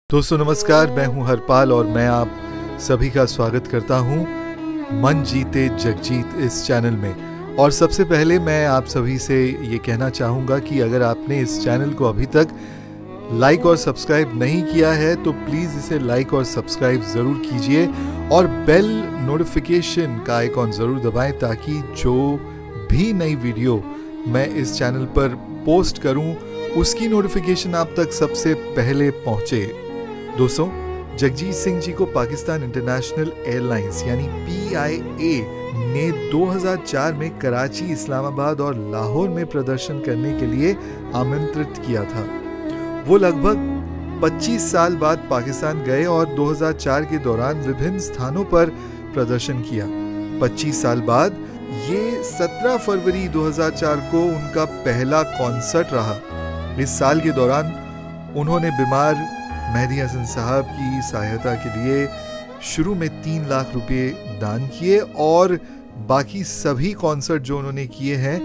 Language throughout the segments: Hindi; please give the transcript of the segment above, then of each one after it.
दोस्तों नमस्कार, मैं हूं हरपाल और मैं आप सभी का स्वागत करता हूं मन जीते जगजीत इस चैनल में। और सबसे पहले मैं आप सभी से ये कहना चाहूँगा कि अगर आपने इस चैनल को अभी तक लाइक और सब्सक्राइब नहीं किया है तो प्लीज़ इसे लाइक और सब्सक्राइब ज़रूर कीजिए और बेल नोटिफिकेशन का आइकॉन ज़रूर दबाएं ताकि जो भी नई वीडियो मैं इस चैनल पर पोस्ट करूं उसकी नोटिफिकेशन आप तक सबसे पहले पहुंचे। दोस्तों, जगजीत सिंह जी को पाकिस्तान इंटरनेशनल एयरलाइंस यानी PIA ने 2004 में कराची, इस्लामाबाद और लाहौर में प्रदर्शन करने के लिए आमंत्रित किया था। वो लगभग 25 साल बाद पाकिस्तान गए और 2004 के दौरान विभिन्न स्थानों पर प्रदर्शन किया। 25 साल बाद ये 17 फरवरी 2004 को उनका पहला कॉन्सर्ट रहा। इस साल के दौरान उन्होंने बीमार मेहदी हसन साहब की सहायता के लिए शुरू में 3 लाख रुपए दान किए और बाकी सभी कॉन्सर्ट जो उन्होंने किए हैं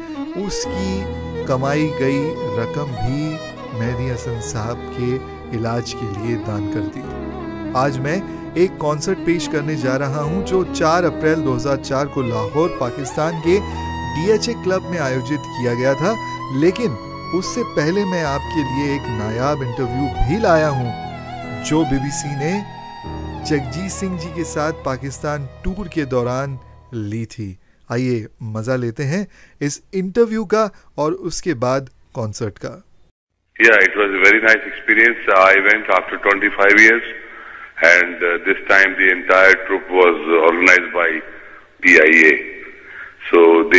उसकी कमाई गई रकम भी मेहदी हसन साहब के इलाज के लिए दान कर दी। आज मैं एक कॉन्सर्ट पेश करने जा रहा हूं जो 4 अप्रैल 2004 को लाहौर, पाकिस्तान के DHA क्लब में आयोजित किया गया था। लेकिन उससे पहले मैं आपके लिए एक नायाब इंटरव्यू भी लाया हूं जो BBC ने जगजीत सिंह जी के साथ पाकिस्तान टूर के दौरान ली थी। आइए मजा लेते हैं इस इंटरव्यू का और उसके बाद कॉन्सर्ट का। Yeah, it was a very nice experience. I went after 25 years and this time the entire trip was organized by PIA. So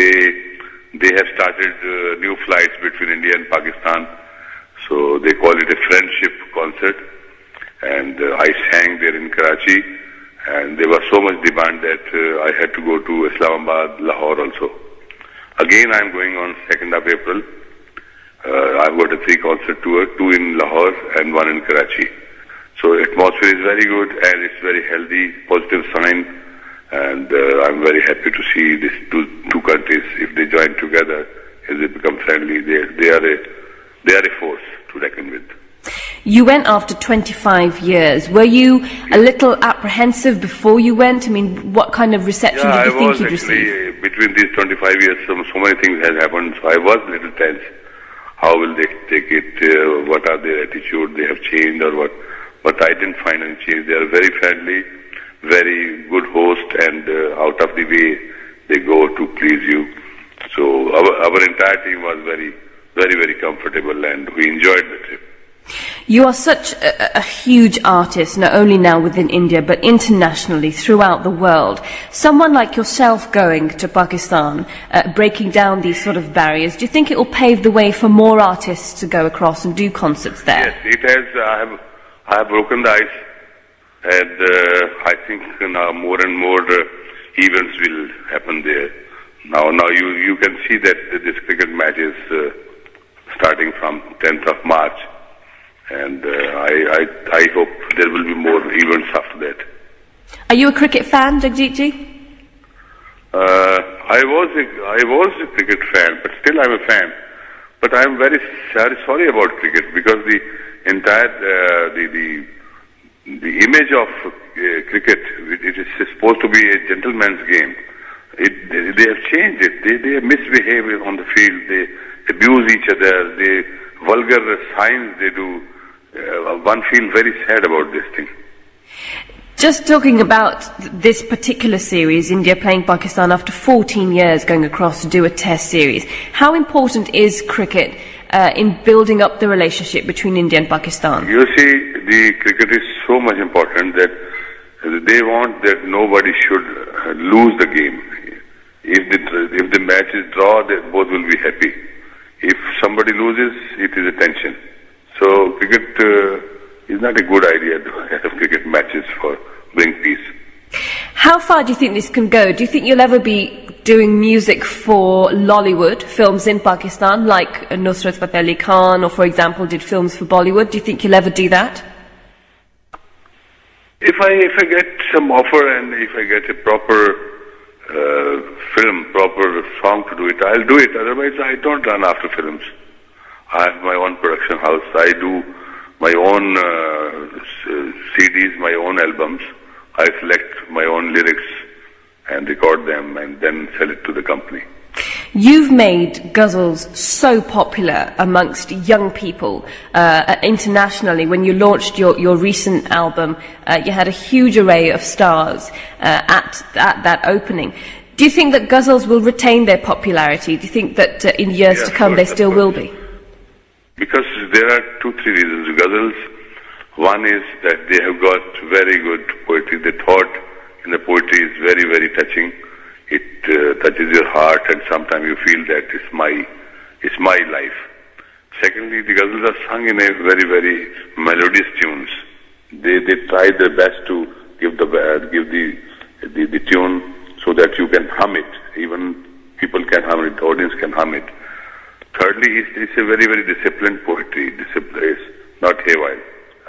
they have started new flights between India and Pakistan. So they call it a friendship concert. And I sang there in Karachi, and there was so much demand that I had to go to Islamabad, Lahore also. Again, I am going on 2nd of April. I've got a 3 concert tour, 2 in Lahore and 1 in Karachi. So atmosphere is very good and it's very healthy, positive sign. And I'm very happy to see these two countries, if they join together, as they become friendly, they are a force to reckon with. You went after 25 years. Were you a little apprehensive before you went? I mean, what kind of reception did you think you'd receive? Yeah, I was actually, between these 25 years, so many things have happened, so I was a little tense. How will they take it? What are their attitude? They have changed or what? But I didn't find any change. They are very friendly, very good host, and out of the way they go to please you. So our entire team was very, very, very comfortable, and we enjoyed the trip. You are such a huge artist, not only now within India, but internationally, throughout the world. Someone like yourself going to Pakistan, breaking down these sort of barriers, do you think it will pave the way for more artists to go across and do concerts there? Yes, it has. I have broken the ice, and I think now more and more events will happen there. Now you can see that this cricket match is starting from 10th of March. And I hope there will be more events after that. Are you a cricket fan, Jagjit Ji? I was a cricket fan, but still I'm a fan. But I'm very sorry about cricket because the entire the image of cricket, it is supposed to be a gentleman's game. They have changed it. They misbehave on the field. They abuse each other. They vulgar signs they do. One feels very sad about this thing. Just talking about this particular series, India playing Pakistan after 14 years going across to do a test series. How important is cricket in building up the relationship between India and Pakistan? You see, the cricket is so much important that they want that nobody should lose the game. If the match is draw, then both will be happy. If somebody loses, it is a tension. So cricket is not a good idea to have cricket matches for bring peace. How far do you think this can go? Do you think you'll ever be doing music for Lollywood films in Pakistan, like Nusrat Fateh Ali Khan, or for example did films for Bollywood? Do you think you'll ever do that? If I get some offer and if I get a proper film, proper song to do it, I'll do it. Otherwise, I don't run after films. I have my own production house. I do my own CDs, my own albums. I select my own lyrics and record them and then sell it to the company. You've made ghazals so popular amongst young people internationally. When you launched your recent album, you had a huge array of stars at that opening. Do you think that ghazals will retain their popularity? Do you think that in years to come they still will be? Because there are 2-3 reasons. Ghazals, one is that they have got very good poetry. The thought in the poetry is very, very touching. It touches your heart, and sometimes you feel that it's my life. Secondly, the ghazals are sung in a very, very melodious tunes. They try their best to give the tune so that you can hum it. Even people can hum it, the audience can hum it. Thirdly, it's a very, very disciplined poetry. Discipline is not haywire.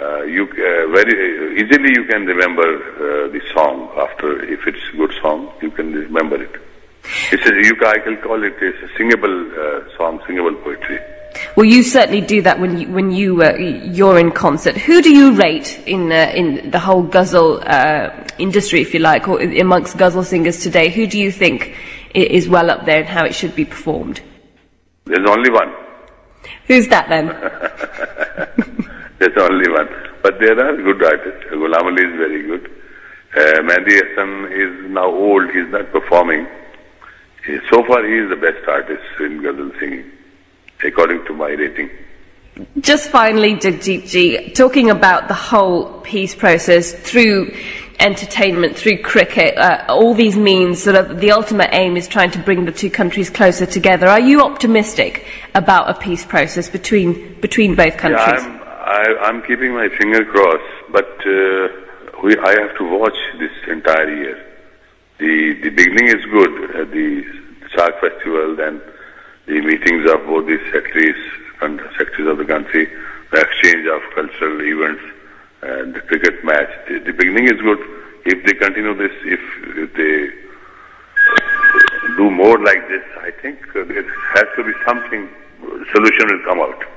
Very easily you can remember the song after. If it's a good song, you can remember it. I can call it a singable song, singable poetry. Well, you certainly do that when you're in concert. Who do you rate in the whole ghazal industry, if you like, or amongst ghazal singers today? Who do you think is well up there and how it should be performed? There's only one. Who's that then? There's only one. But there are good artists. Ghulam Ali is very good. Mehdi Hassan is now old. He's not performing. So far, he is the best artist in ghazal singing, according to my rating. Just finally, Jagjit Ji, talking about the whole peace process through entertainment, through cricket, all these means, sort of the ultimate aim is trying to bring the two countries closer together. Are you optimistic about a peace process between both countries? Yeah, I'm keeping my finger crossed, but I have to watch this entire year. The beginning is good, the Saag festival, then the meetings of both the secretaries of the country, the exchange of cultural events, and the cricket match. The beginning is good. If they continue this, if they do more like this, I think there has to be something, solution will come out.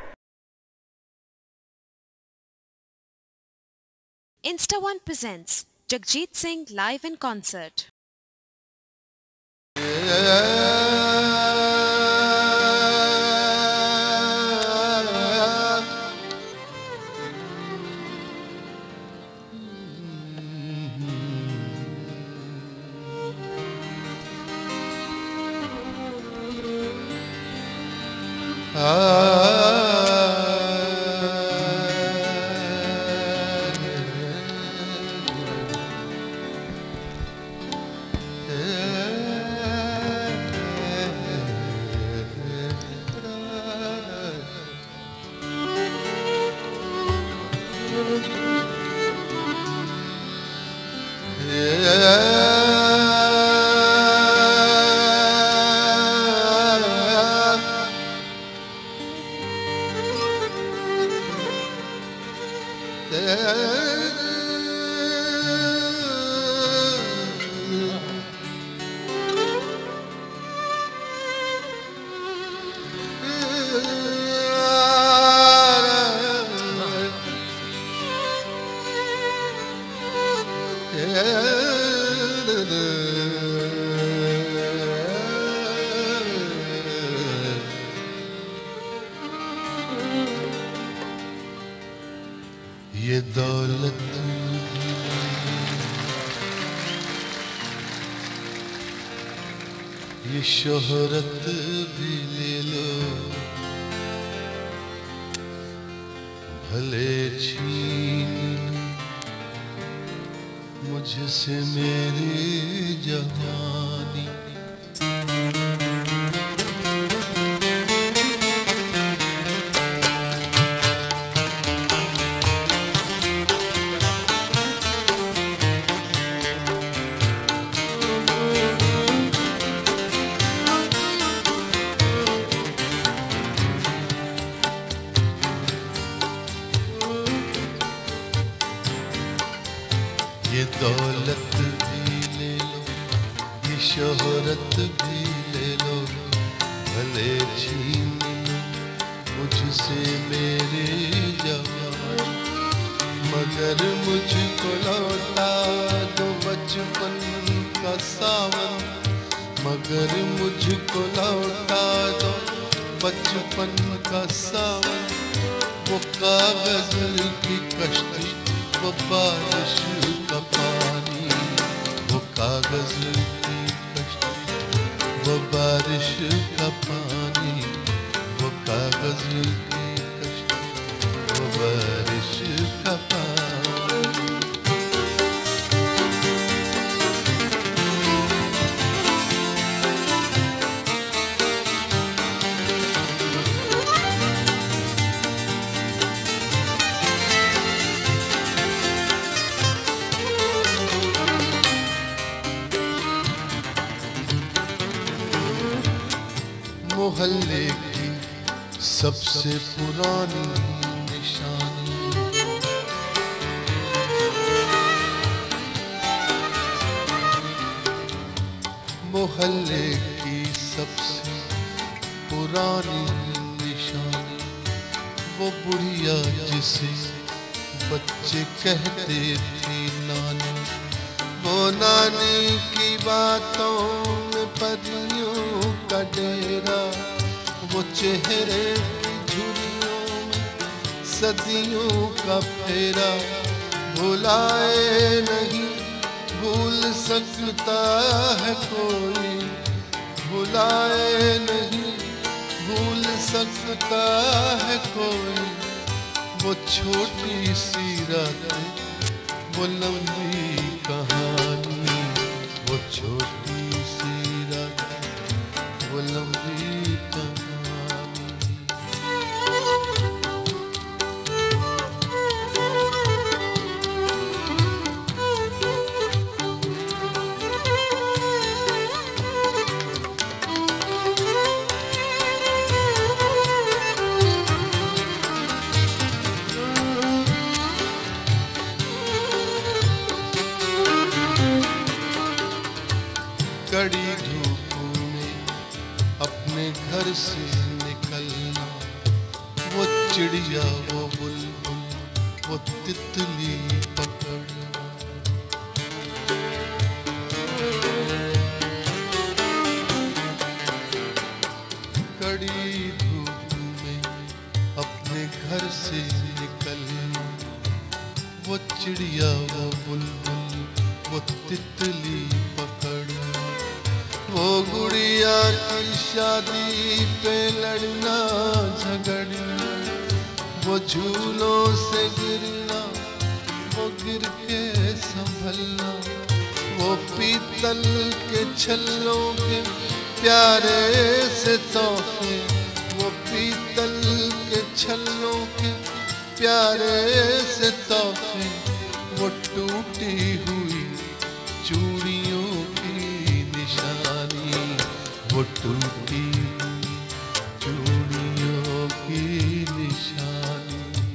Insta1 presents Jagjit Singh live in concert. ये दौलत ये शोहरत भी ले लो भले छीन मुझसे मेरी जवानी ये दौलत भी ले लो ये शोहरत भी ले लो भले छीन लो मुझसे मेरे जवानी मगर मुझको लौटा दो बचपन का सावन, मगर मुझको लौटा दो बचपन का सावन। वो कागज की कश्ती, वो बारिश का पानी, वो कागज की कश्ती, वो बारिश का पानी, वो कागज की कश्ती, वो बारिश का पानी। मोहल्ले की सबसे पुरानी निशानी, मोहल्ले की सबसे पुरानी निशानी, वो बुढ़िया जिसे बच्चे कहते थे नानी, वो नानी की बातों में परियों का डेरा, वो चेहरे की झुर्रियों में सदियों का फेरा। भुलाए नहीं भूल सकता है कोई, भुलाए नहीं भूल सकता है कोई, वो छोटी सी रात, वो लंबी कहानी, वो छोटी सी रात, वो लंबी कहानी। कड़ी धूप में अपने घर से निकलना, वो चिड़िया, वो बुलबुल, वो तितली पकड़ना। कड़ी धूप में अपने घर से निकलना, वो चिड़िया, वो बुलबुल, वो तितली पकड़ना। वो गुड़िया की शादी पे लड़ना झगड़ना, वो झूलों से गिरना, वो गिर के संभलना, वो पीतल के छल्लों के प्यारे से तोहफे, वो पीतल के छल्लों के प्यारे से तोहफे, वो टूटी हुई चूड़ियों की निशानी, वो टूटी चूड़ियों की निशानी।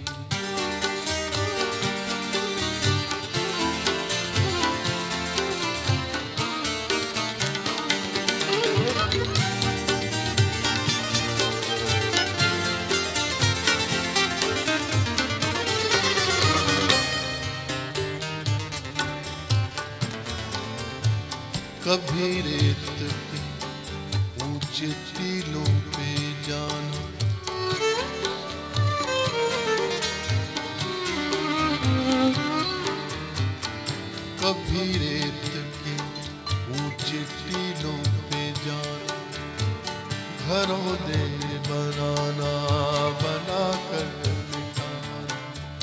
कभी रेत के ऊंचे टीलों पे जाना, कभी रेत के ऊंचे टीलों पे जाना, घरों दे बनाना, बना कर दिखाना।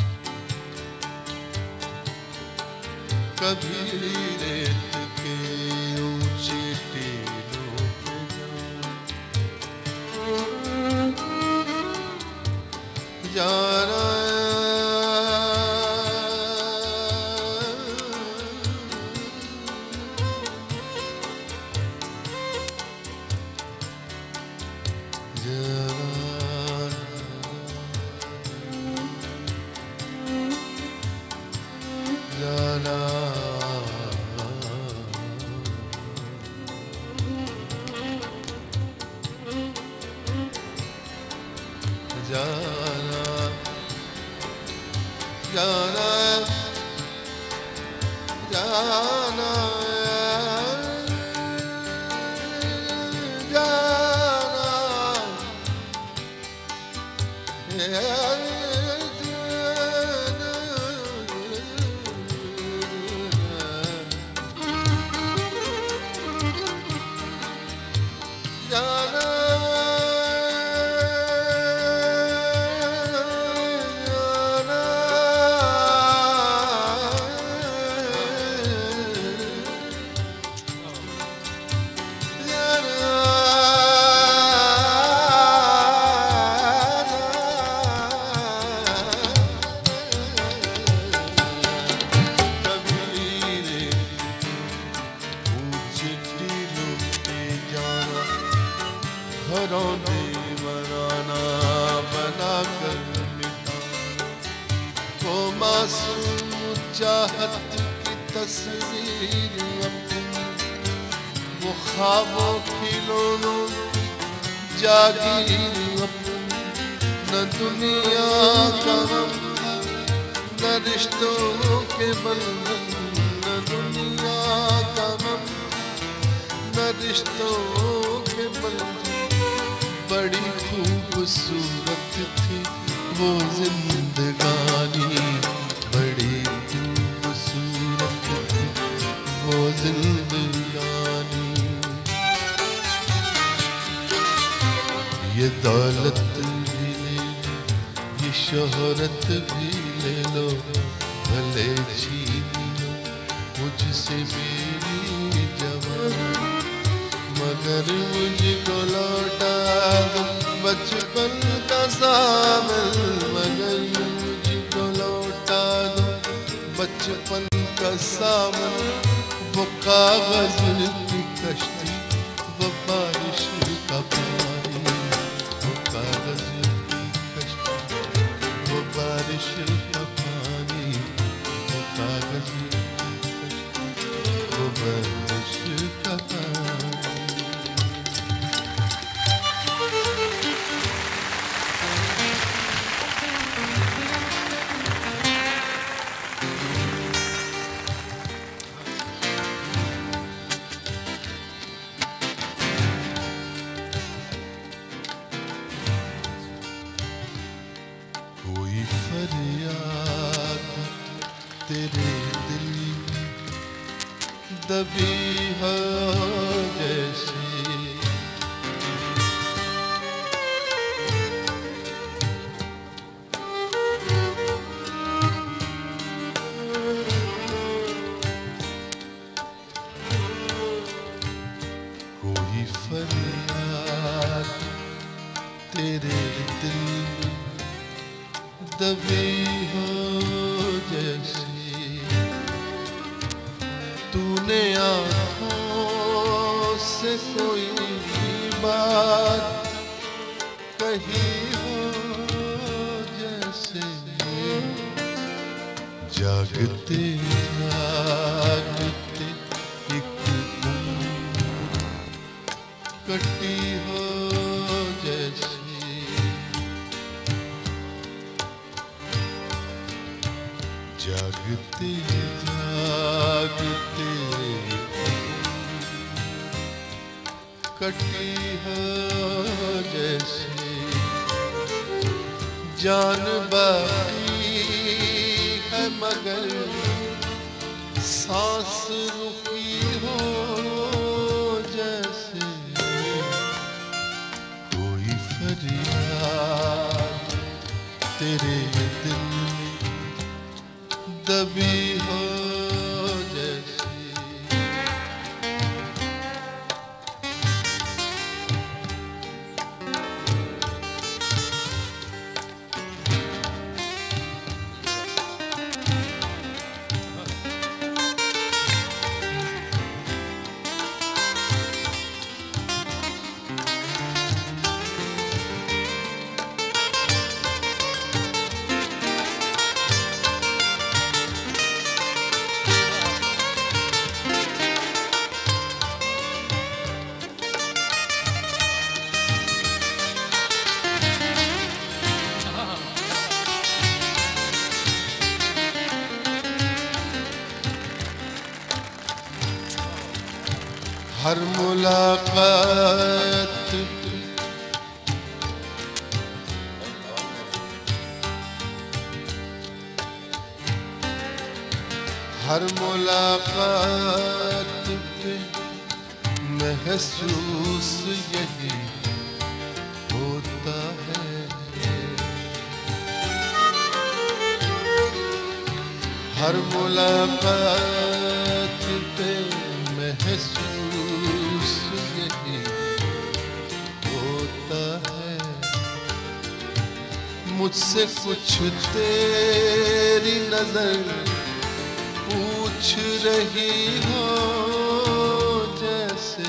कभी रेत के ऊंचे टीलों पे जाना, जाना जाना जाना जाना जाना चाहत की तस्वीर अपनी वो ख्वाबों खिलौनों जागीर अपनी न दुनिया का गम न रिश्तों के बंधन न दुनिया का गम न रिश्तों के बंधन बड़ी खूबसूरत थी वो जिंदगानी बड़ी खूबसूरत थी वो जिंदगानी ये दौलत भी ले लो ये शोहरत भी ले लो भले छीन लो मुझसे मेरी जवानी मगर मुझको लौटा दो बचपन का सावन मगर मुझको लौटा दो बचपन का सावन वो कागज की कश्ती वो बारिश का पानी वो कागज की कश्ती वो बारिश का पानी वो कागज की कश्ती वो बारिश का पानी तेरे दिल दबी हो जैसे कोई फरियाद तेरे दिल दबी हो जैसे तूने आँखों से कोई बात कही हो जैसे जागते जागते एक कटी हो जैसे जागते जागते कटी हो जैसे जान बाकी है मगर सांस रुकी हो जैसे कोई फरियाद तेरे दिल में दबी हो जैसे हर मुलाकात हर मुलाकात पे महसूस यही होता है। हर मुलाकात पे महसूस यही होता है। मुझसे कुछ तेरी नजर पूछ रही हो जैसे,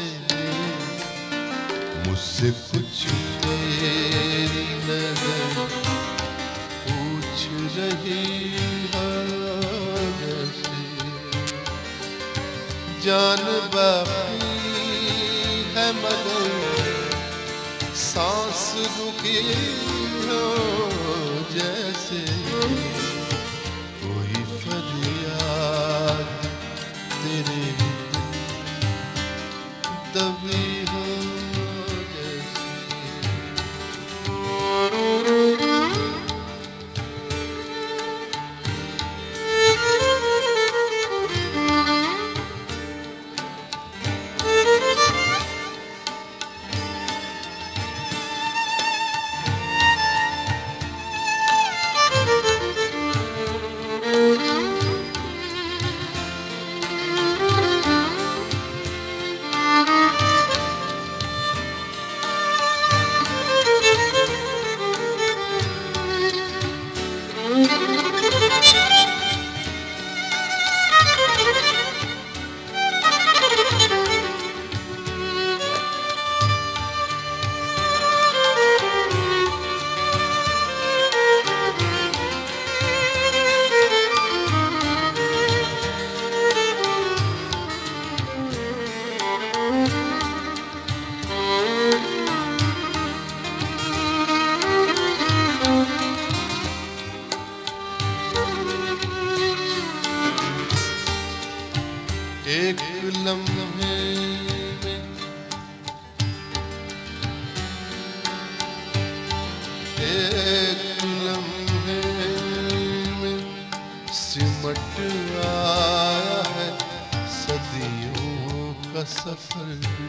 मुझसे कुछ तेरी नजर पूछ रही हो जैसे। जान बाकी है मगर सांस रुकी हो जैसे। कोई फरियाद तेरे दबी हो जैसे। एक लम्हे में एक लम्हे में सिमट आया है सदियों का सफर।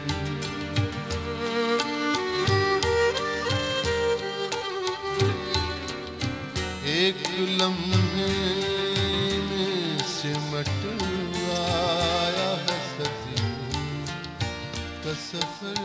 एक लम्हे में सिमट आया है सदियों का सफर।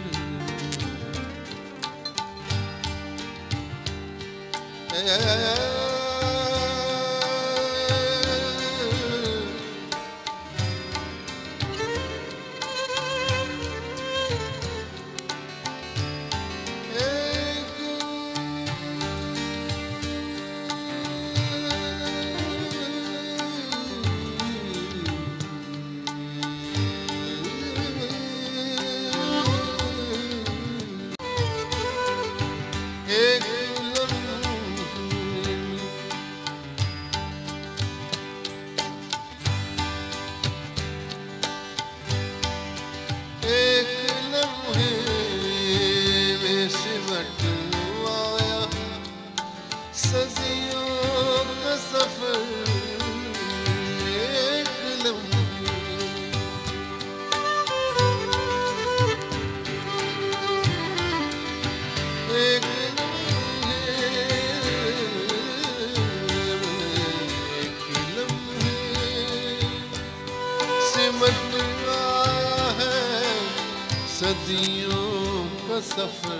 सदियों का सफर।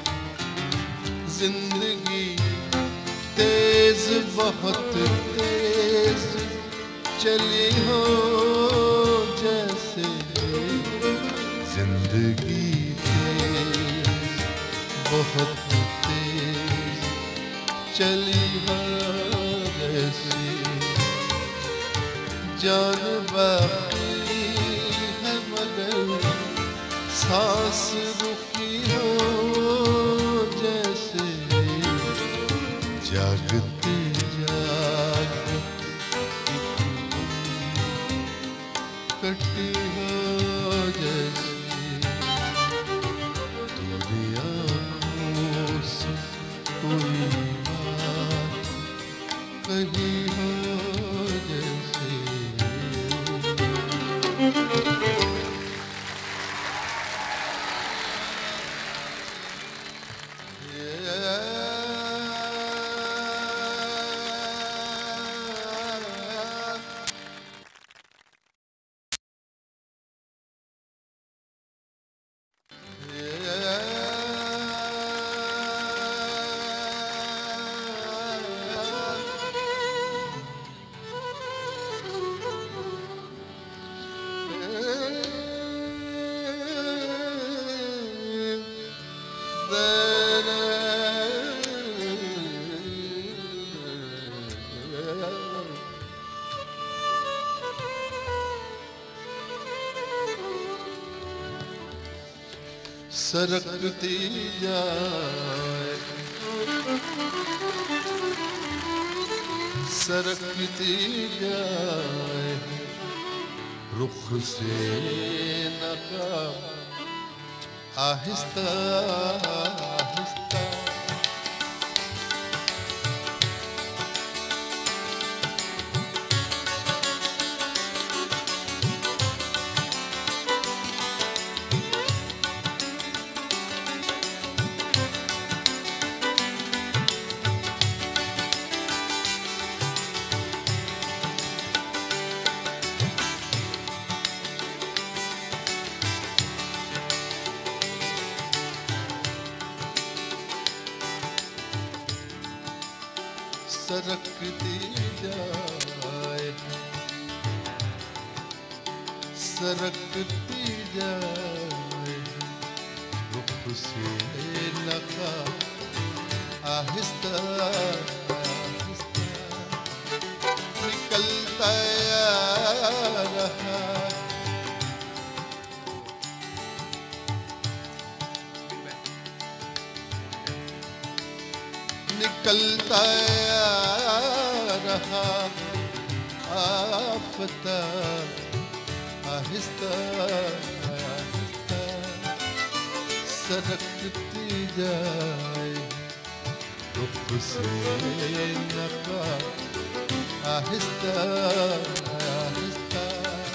जिंदगी तेज बहुत तेज चली हो जैसे। जिंदगी तेज बहुत तेज चली हो जैसे। जान बाकी है मगर सांस रुकी हो जैसे। जागते जागते कटी हो जैसे। सरकती जाए, सरकती जाए, रुख से नकाब आहिस्ता आहिस्ता। सरकती जाए, सरकती जाए, रुख से नकाब आहिस्ता आहिस्ता निकलता रहा। निकलता रहा आफता आहिस्ता आहिस्ता, सरकती जाए, रुख से नकाब आहिस्ता आहिस्ता।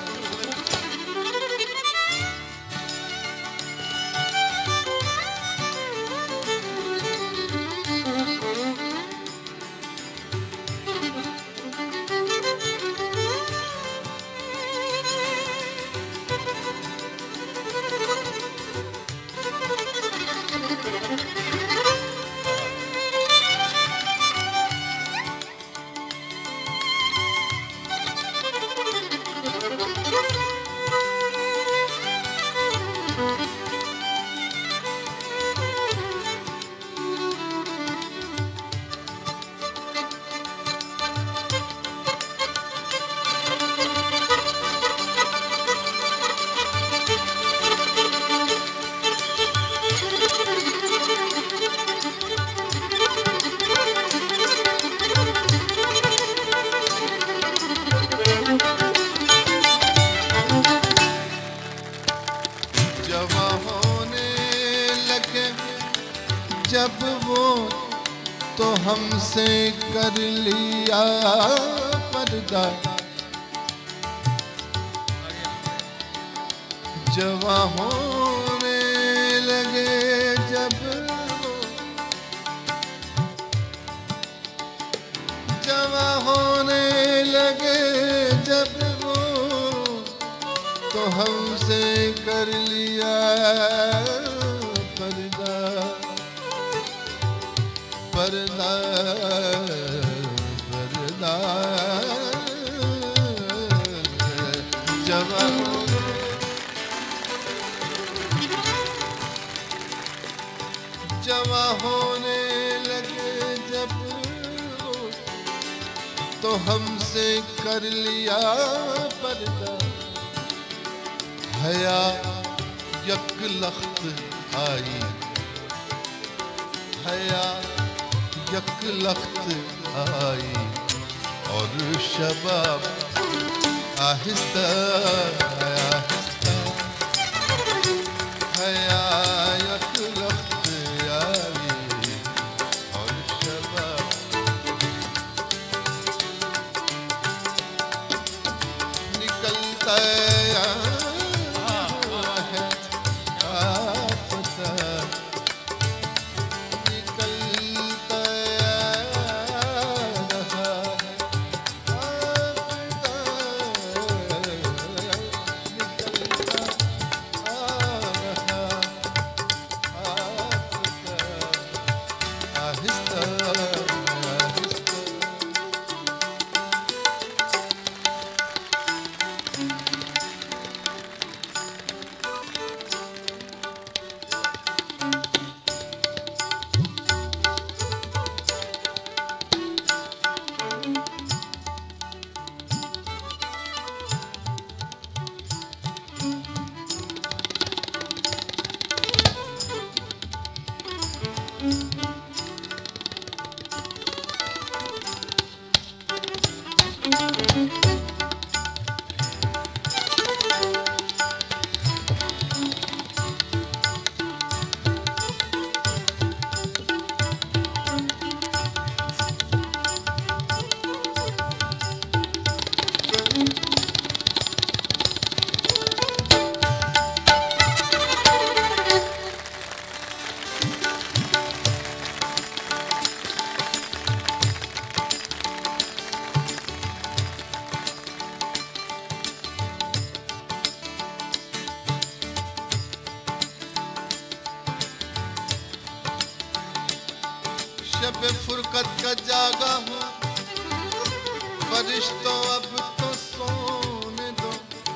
जब वो तो हमसे कर लिया पर्दा, जवां होने लगे जब वो, जवां होने लगे जब वो तो हमसे कर लिया पर्दा, पर्दा पर्दा। जवां जवां होने लगे जब तो हमसे कर लिया पर्दा, हया यकलख्त आई, हया यकलख्त आई और शबाब आहिस्ता आहिस्ता, हया यकलख्त आई और शबाब निकलता शब फुरकत का जागा हूँ, फरिश्तों अब तो सोने दो।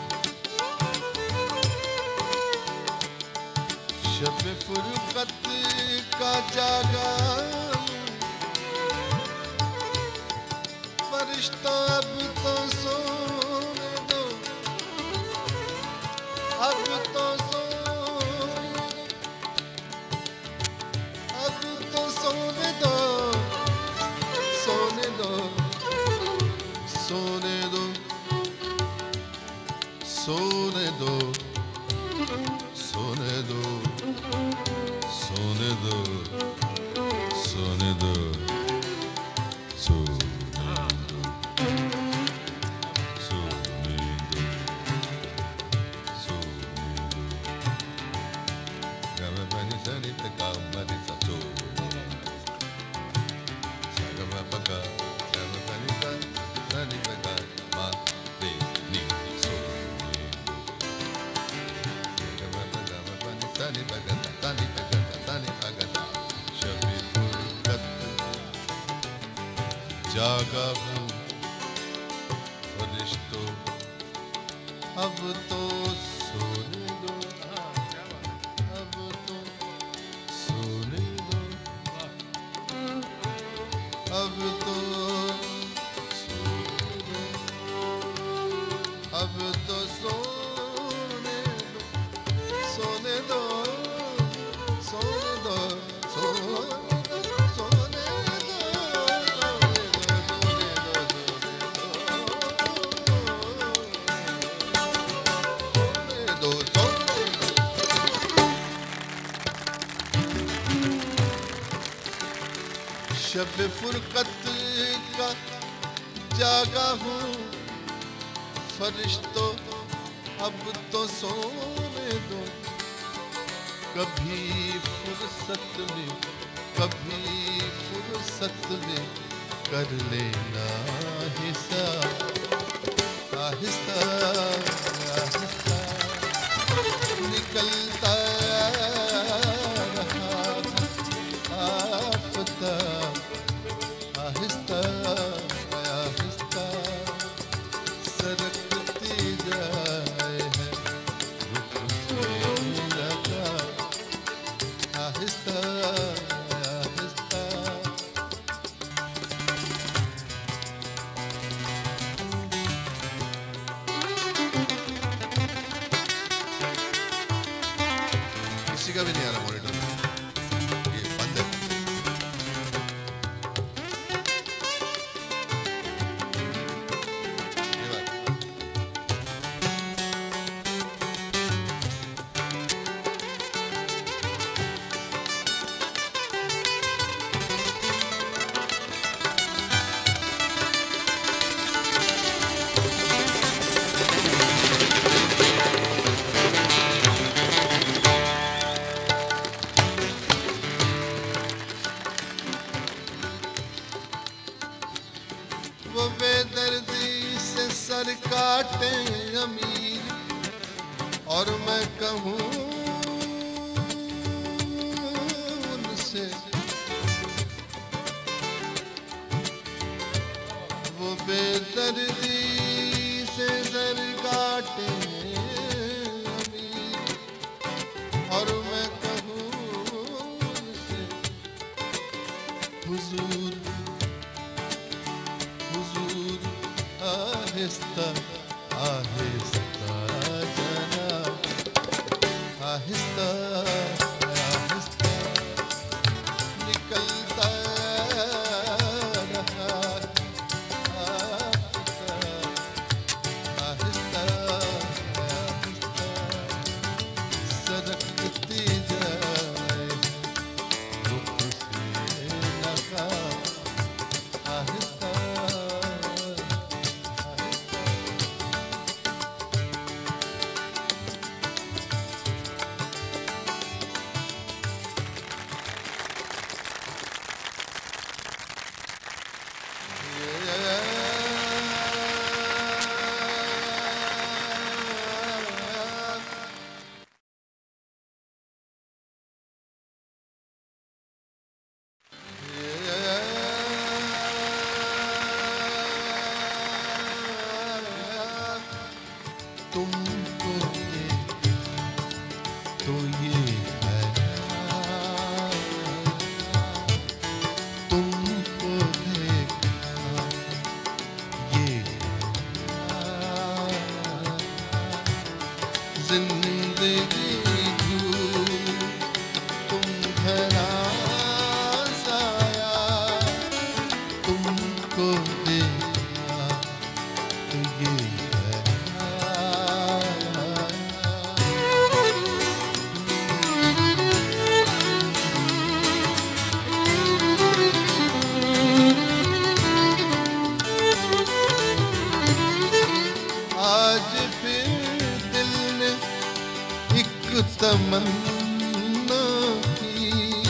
शब फुरकत का जागा हूँ, फरिश्तों अब तो सोने दो, अब तो सोने दो, सोने दो, सोने दो, सोने दो, सोने दो, सोने दो, सोने दो, जागा हूँ फरिश्तों अब तो सोने दो, अब तो सोने दो, अब तो सोने दो, अब तो सोने दो, सोने दो, सोने दो, सोने शब फुरकत का जागा हूँ, फरिश्तों अब तो सोने दो। कभी फुर्सत में, कभी फुर्सत में कर लेना हिसाब, आहिस्ता आहिस्ता निकलता रहा आफताब, आहिस्ता आहिस्ता सरकती जाए है रुकने लगा, आहिस्ता आहिस्ता। किसी का भी नहीं आ रहा मॉनिटर, ये बंद है। वो बेदर्दी से सर काटे अमीर और मैं कहूँ उनसे, वो बेदर्दी से सर काटे अमीर और मैं कहूँ उनसे, हुजूर हुजूर आहिस्ता आहिस्ता जनाब, आहिस्ता आहिस्ता निकलता रहा आफताब, तुमको देखा तो ये ख्याल, तुमको देखा ये ख्याल, जिंदगी धूल तुम घना साया, तुमको देखा तो ये आज फिर दिल ने एक तमन्ना की,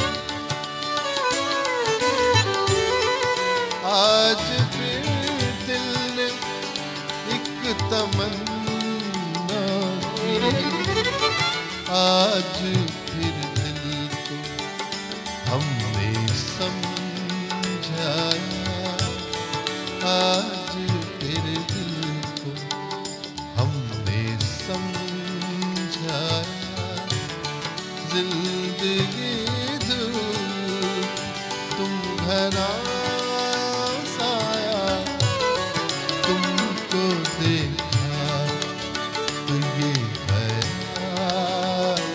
आज फिर दिल ने एक तमन्ना की, आज फिर दिल को हमने समझाया, आज फिर दिल को हमने समझाया, जिंदगी दूर तुम घना साया, तुमको देखा तो ये ख्याल,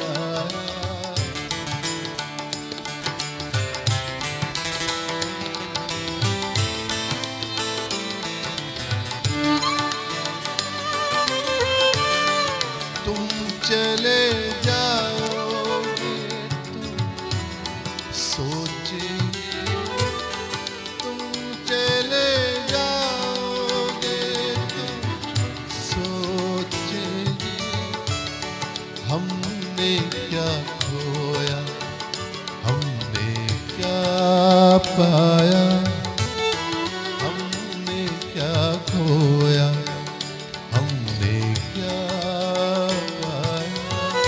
तुम चले जाओगे तो सोचेंगे, तुम चले जाओगे तो सोचेंगे, हमने क्या खोया, हमने क्या पाया, हमने क्या खोया, हमने क्या पाया,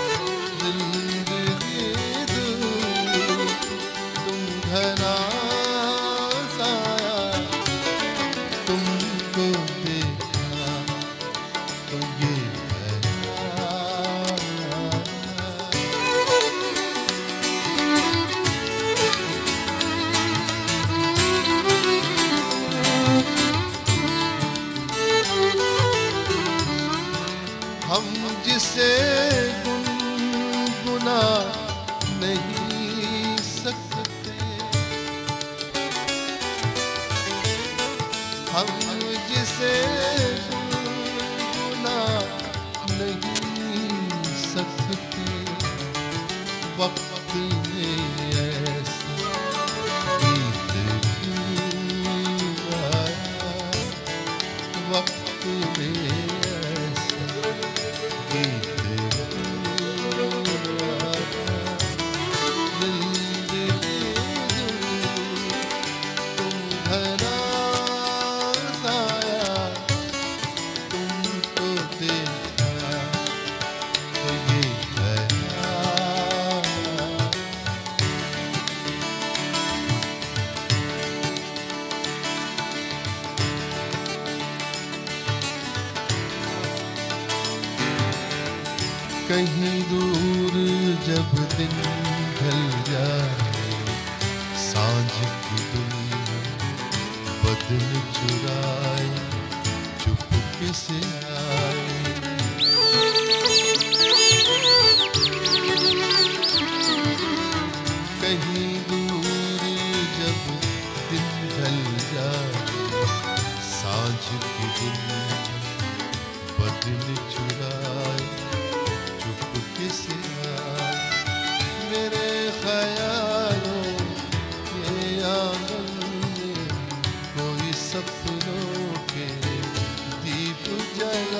जिंदगी दूर तुम घना साया, तुमको देखा तो ये ख्याल, हम जिसे गुनगुना नहीं सकते, हम जिसे गुनगुना नहीं सकते, वक्त ने ऐसा गीत क्यों गाया, वक्त ने ऐसा गीत क्यों गाया, जिंदगी दूर तुम घना साया, तुमको देखा तो ये ख्याल, कहीं दूर जब दिन ढल जाए, सांझ की दुनिया बदन चुराए, चुपके से आए, कहीं दूर जब दिन ढल जाए, सांझ की दुनिया बदन चुराए, चुपके से आए, मेरे ख्यालों के आंगन में कोई सपनों के दीप जल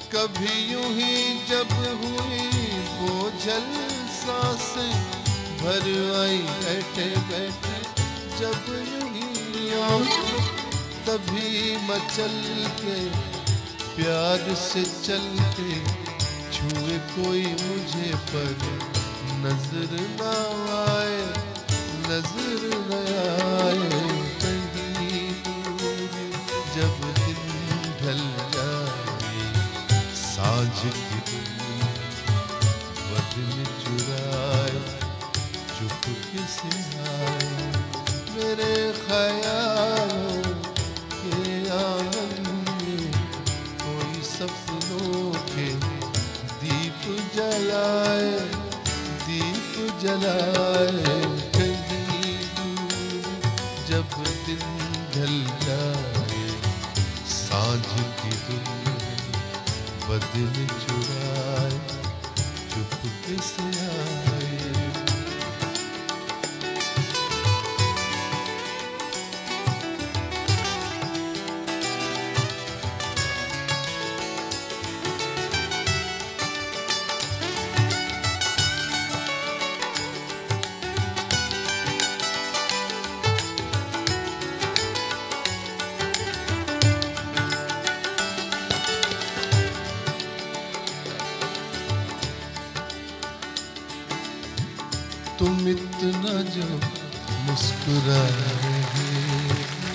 कभी यूं ही जब हुई बोझल सांसें भर आई बैठे बैठे जब यूं ही आंखें, तभी मचल के प्यार से चल के छुए कोई मुझे पर नजर न आए, नजर न आए। कहीं दूर जब दिन ढल जाए सांझ की बदन चुराए चुपके से आए मेरे ख्यालों के आंगन में कोई सपनों के दीप जलाए, दीप जलाए। कहीं दूर जब दिन ढल जाए सांझ की धुन बदन चुराए चुपके से आए। तुम इतना जो मुस्कुरा रहे हो,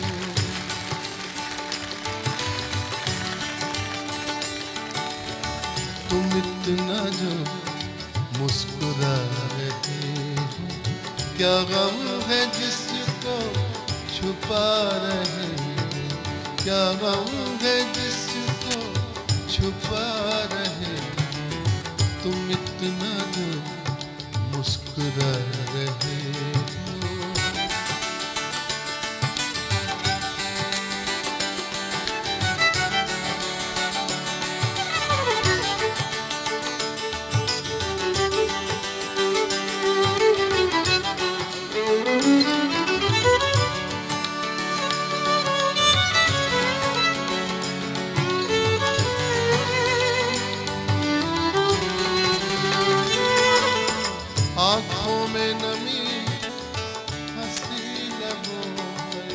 तुम इतना जो मुस्कुरा रहे हो, क्या गम है जिसको छुपा रहे हो, क्या गम है जिसको छुपा रहे हो, तुम इतना जो मुस्कुरा रहे हो। आँखों में नमी हंसी लबों पर,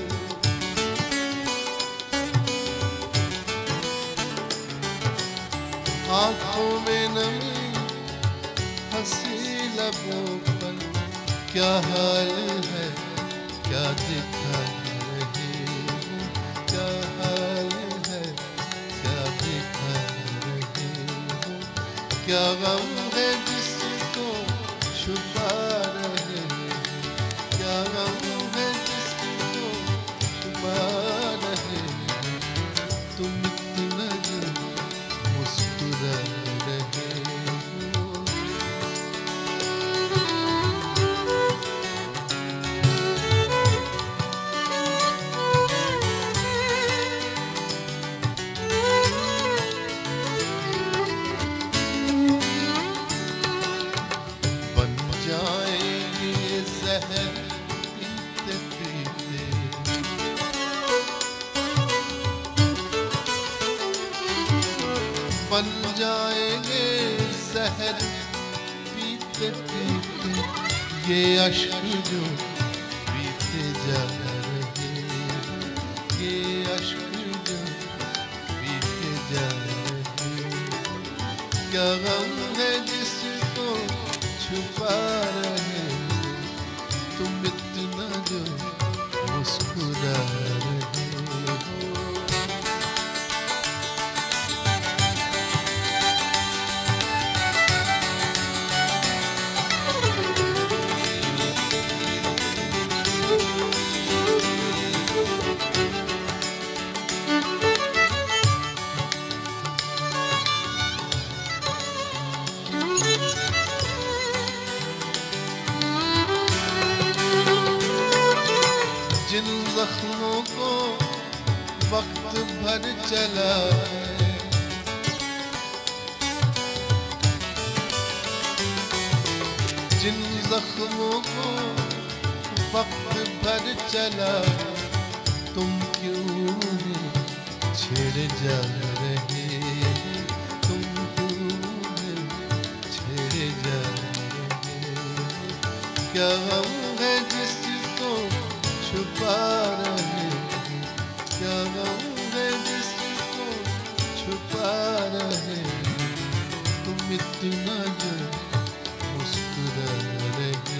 आँखों में नमी हंसी लबों पर, क्या हाल है क्या दिखा रहे हो, क्या हाल है क्या दिखा रहे हो, क्या गम है जिसको छुपा रहे हो, क्या गम है जिसको छुपा रहे हो, तुम इतना जो मुस्कुरा रहे हो। बन जाएंगे जहर पीते पीते, बन जाएंगे जहर पीते पीते, ये अश्क जो पीते जा रहे हैं, ये अश्क जो पीते जा रहे हैं, क्या गम है जिसको छुपा रहे हो, तुम इतना जो मुस्कुरा रहे हो। जिन जख्मों को वक्त भर चला है, जिन जख्मों को वक्त भर चला, तुम क्यों छेड़ जा रहे हो, तुम क्या गम है जिसको छुपा रहे हो, क्या गम है जिसको छुपा रहे हो, तुम इतना जो मुस्कुरा रहे हो।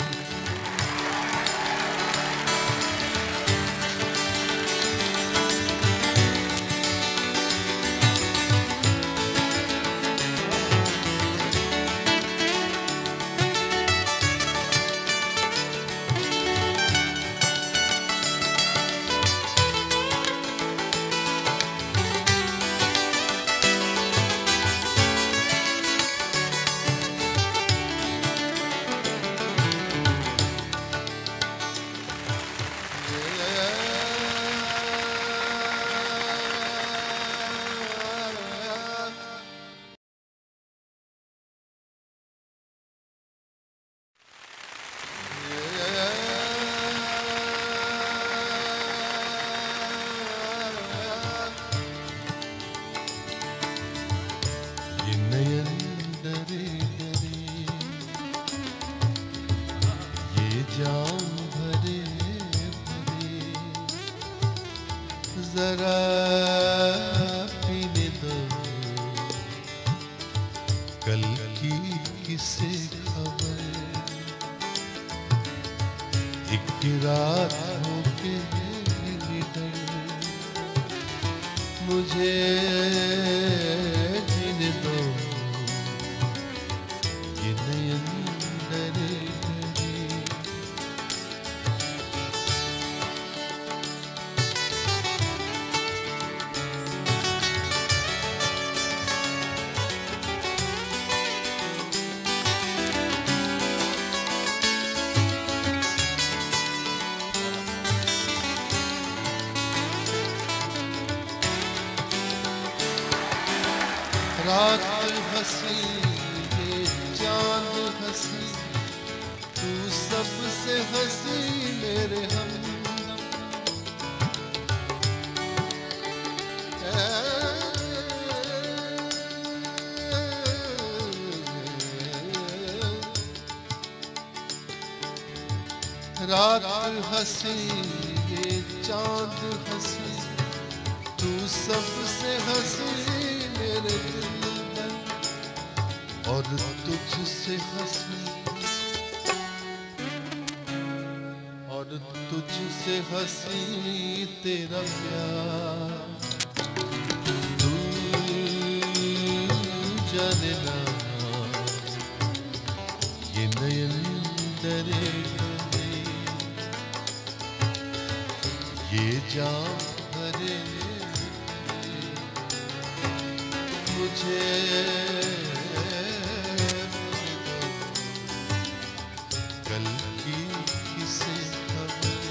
जरा पीने दो कल की किसे खबर, एक रात होके निडर मुझे जीने दो, ये नयन डरे डरे। रात हंसी ये चांद हंसी, तू सबसे हंसी मेरे हमदम। रात हंसी ये चांद हंसी, तू सबसे हंसी मेरे दिल, और तुझसे हंसी, और तुझसे हंसी तेरा प्यार। तू जाने ना ये नयन डरे डरे, ये जान भरे मुझे कल की किसे खबर,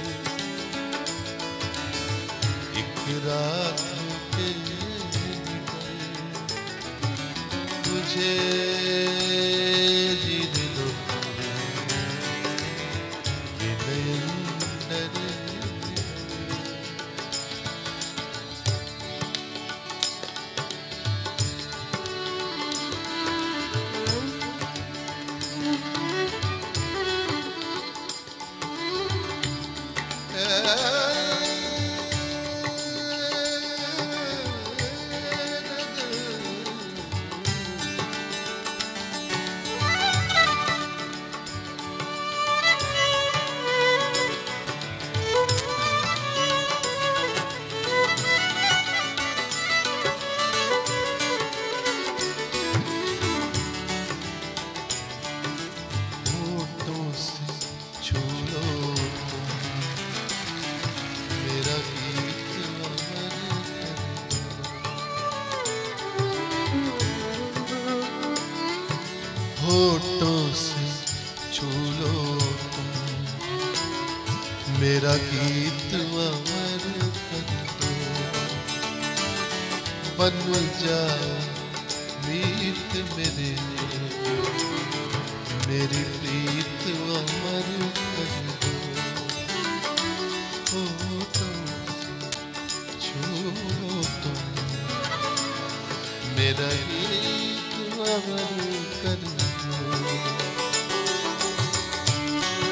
एक रात के मुझे जीने दो, ये नयन डरे। होठों से छू लो तुम, मेरा गीत अमर कर दो, बन जाओ मीत मेरे, मेरी प्रीत अमर कर दो। होठों से छू लो तुम, मेरा गीत अमर कर दो।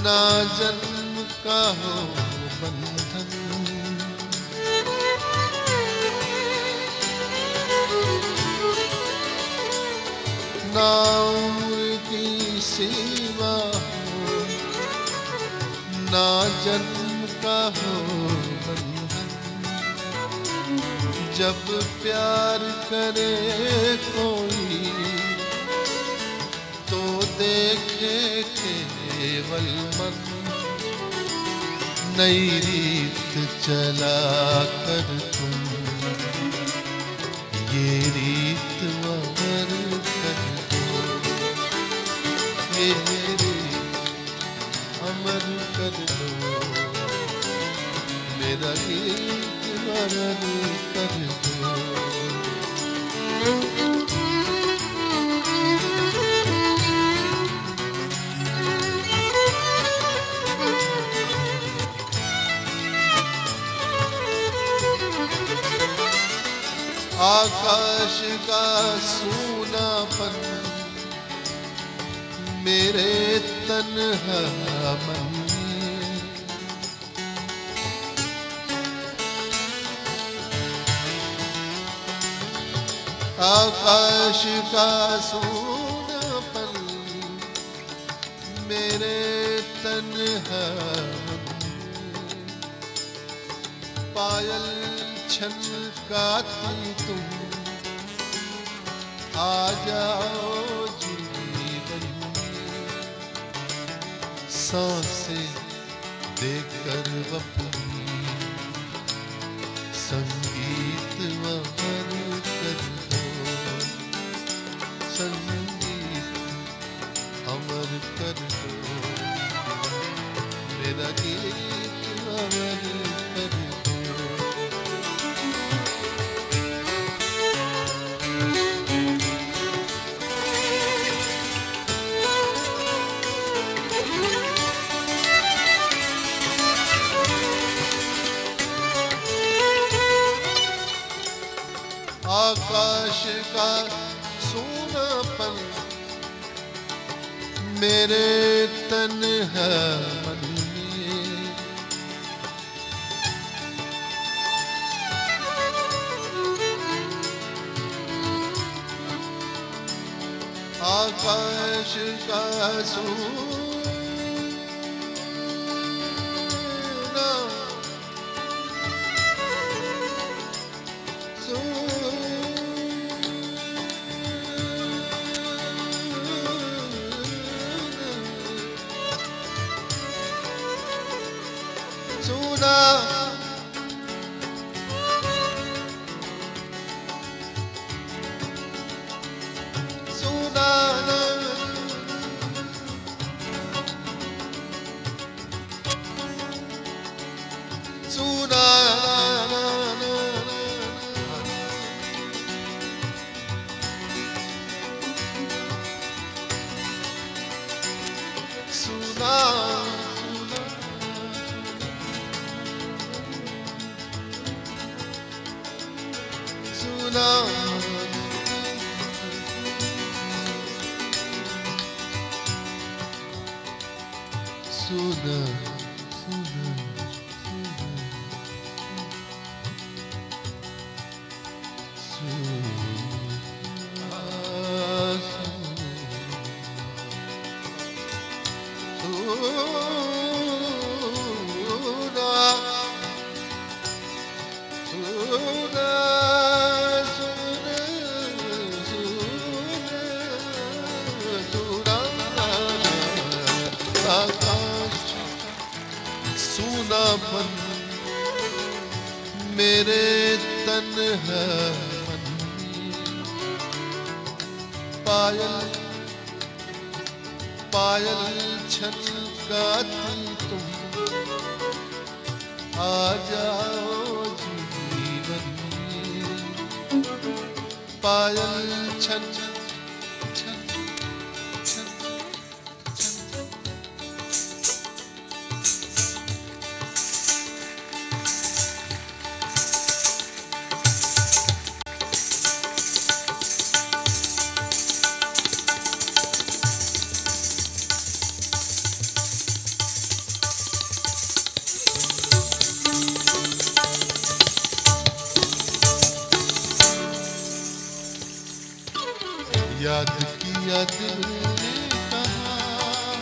ना जन्म का हो बंधन, ना उम्र की सीमा हो, ना जन्म का हो बंधन। जब प्यार करे कोई तो देखे केवल मन, नई रीत चला कर तुम ये रीत अमर कर दो, ये रीत अमर कर दो, मेरा गीत अमर कर दो। आकाश का सूनापन मेरे तन्हा मन में, आकाश का सूनापन मेरे तन्हा मन में, पायल छनकाती तुम आ जाओ जीवन में, सांसें देकर अपनी संगीत अमर कर दो, संगीत अमर कर दो, मेरा गीत अमर कर दो। आकाश का सूनापन मेरे तन्हा मन में, आकाश का सूना सूनापन मेरे तन्हा मन में, पायल पायल छनकाती तुम आ जाओ जीवन में, पायल छन याद किया दिल ने कहा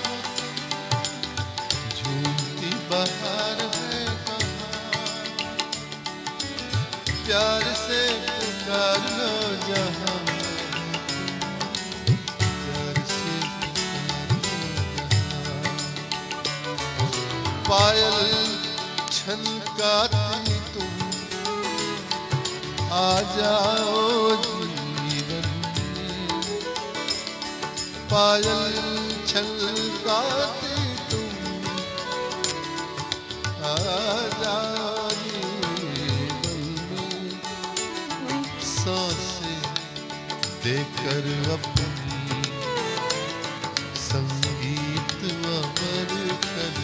झूमती बहार है कहाँ प्यार से पुकार लो जहाँ प्यार से पायल छनकाती तुम आ जाओ जीवन में पायल छनकाती तुम आ जाओ जीवन में सांसें देकर अपनी संगीत अमर कर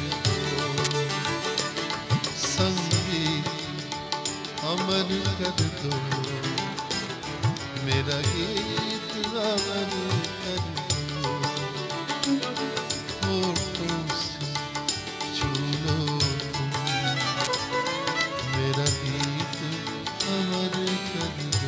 संगीत अमर कर दो मेरा गीत अमर कर दो होठों से छू लो तुम मेरा गीत अमर कर दो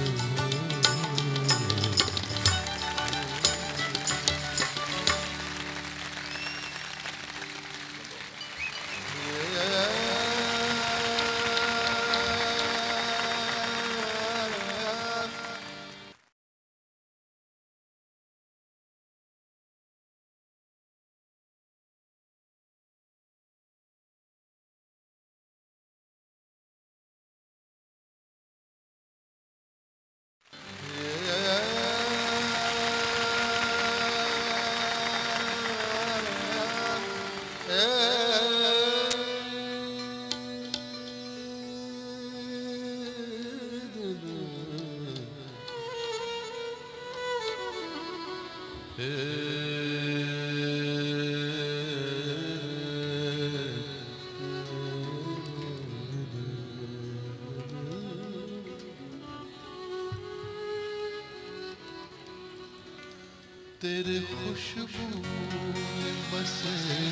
तेरे खुशबू में बसे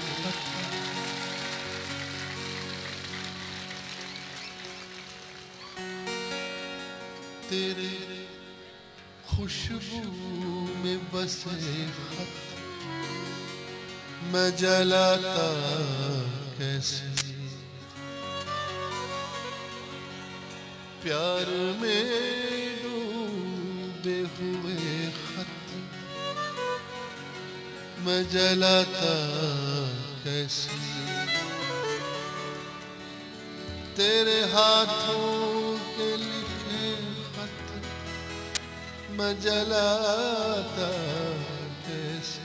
तेरे खुशबू में बसे खत मैं जलाता कैसे प्यार में डूबे हुए खत मैं जलाता कैसे तेरे हाथों के लिखे खत मैं जलाता कैसे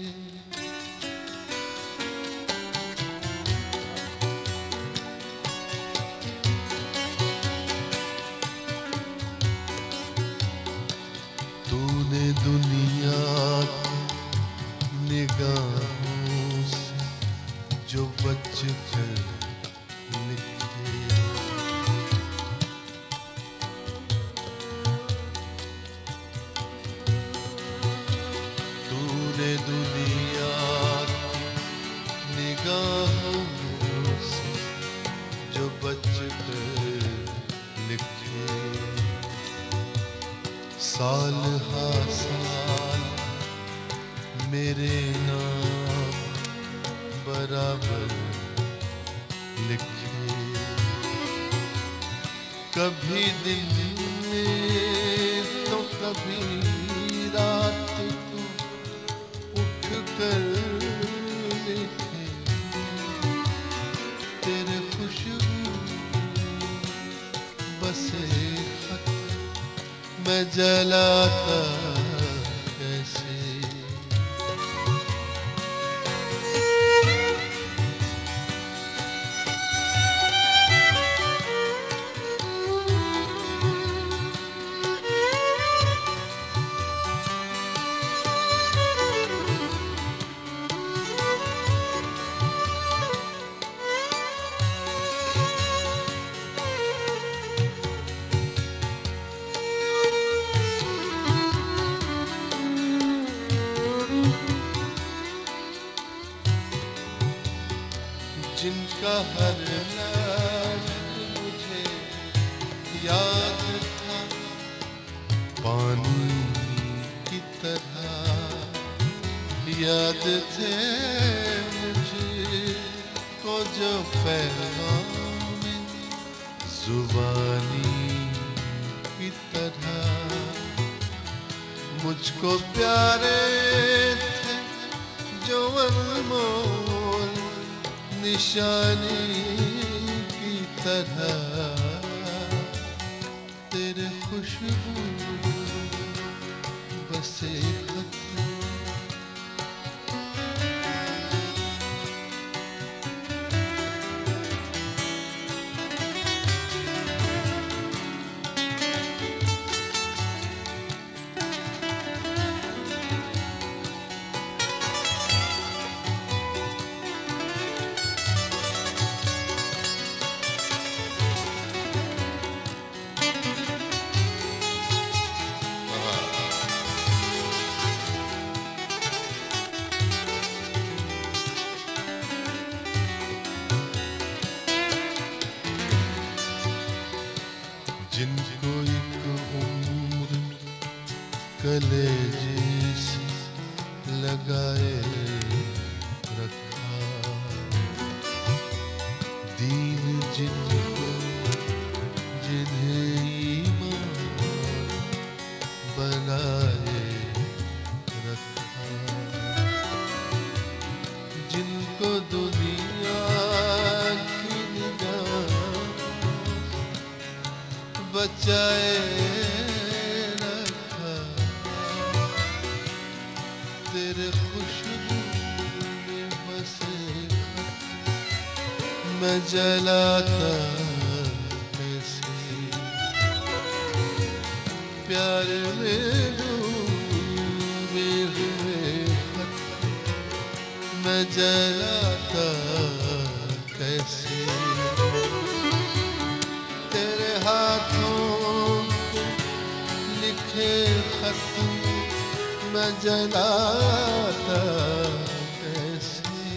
तूने दुनिया निगाहों से जो बच कर लिखे तूने दुनिया की निगाहों से जो बच कर लिखे साल हा साल मेरे नाम बराबर लिखे कभी दिन में तो कभी रात को उठ कर लिखे तेरे खुशबू बसे खत मैं जलाता कैसे जिनका हर लफ्ज़ मुझे याद था पानी की तरह याद थे मुझे को जो पैगाम जुबानी की तरह मुझको प्यारे थे जो अनमोल निशानी की तरह तेरे खुशबू बसे खत जिनको एक उम्र कलेजे से लगाए रखा दीन जिनको जिन्हें ईमान बनाए रखा जिनको दुनिया की निगाह बचाए रखा तेरे खुशबू में बसे मैं जलाता कैसे प्यार में डूबे हुए खत मैं जलाता कैसे तेरे हाथों के लिखे खत मैं जलाता कैसे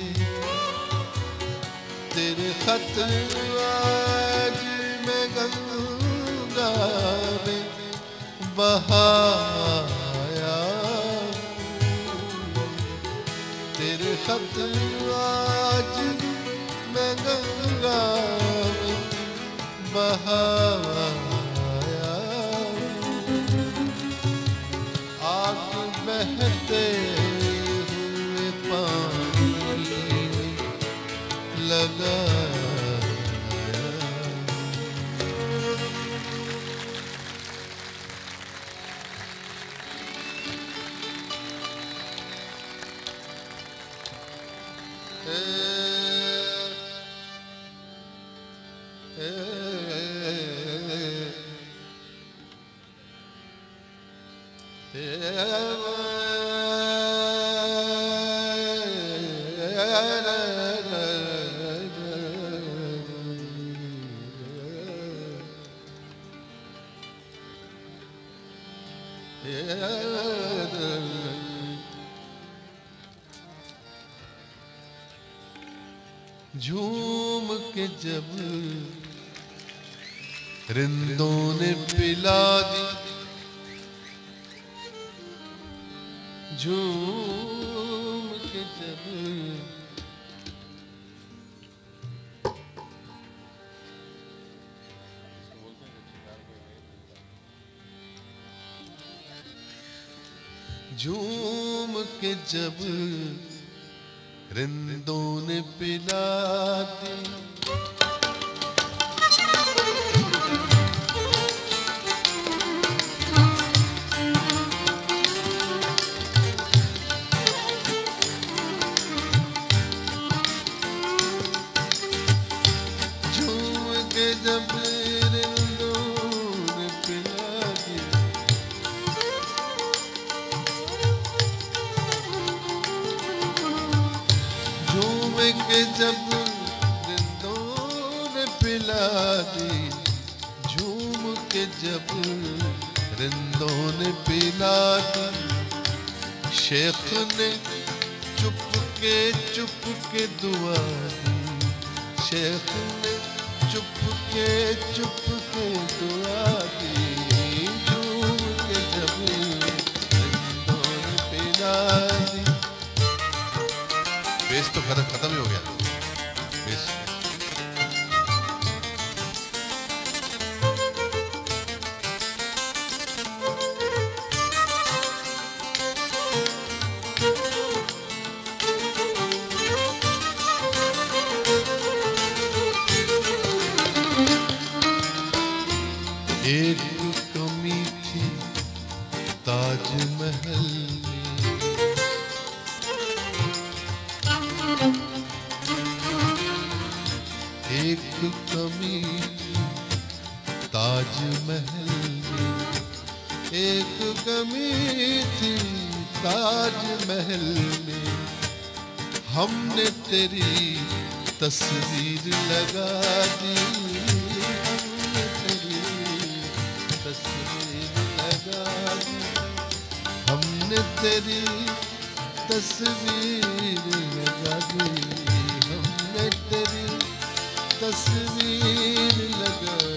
तेरे खत आज मैं गंगा में बहाया तेरे खत आज मैं गंगा में बहाया आग बहते हुए पानी लगाया झूम के जब रिंदों ने पिला दी झूम के जब झूम के जब रिंदों ने पिला दी झूम के जब रिंदों ने पिला दी झूम के जब रिंदों ने पिला दी झूम के जब रिंदों ने पिला दी शेख ने चुप के दुआ दी शेख ने चुप के दुआ दी झूम के जब रिंदों ने पिला दी एक कमी थी ताजमहल में, एक कमी थी ताजमहल में, एक कमी थी ताजमहल में। हमने तेरी तस्वीर लगा दी, हमने तेरी तस्वीर लगा दी, हमने तेरी तस्वीर लगा दी, हमने तेरी तस्वीर लगा दी।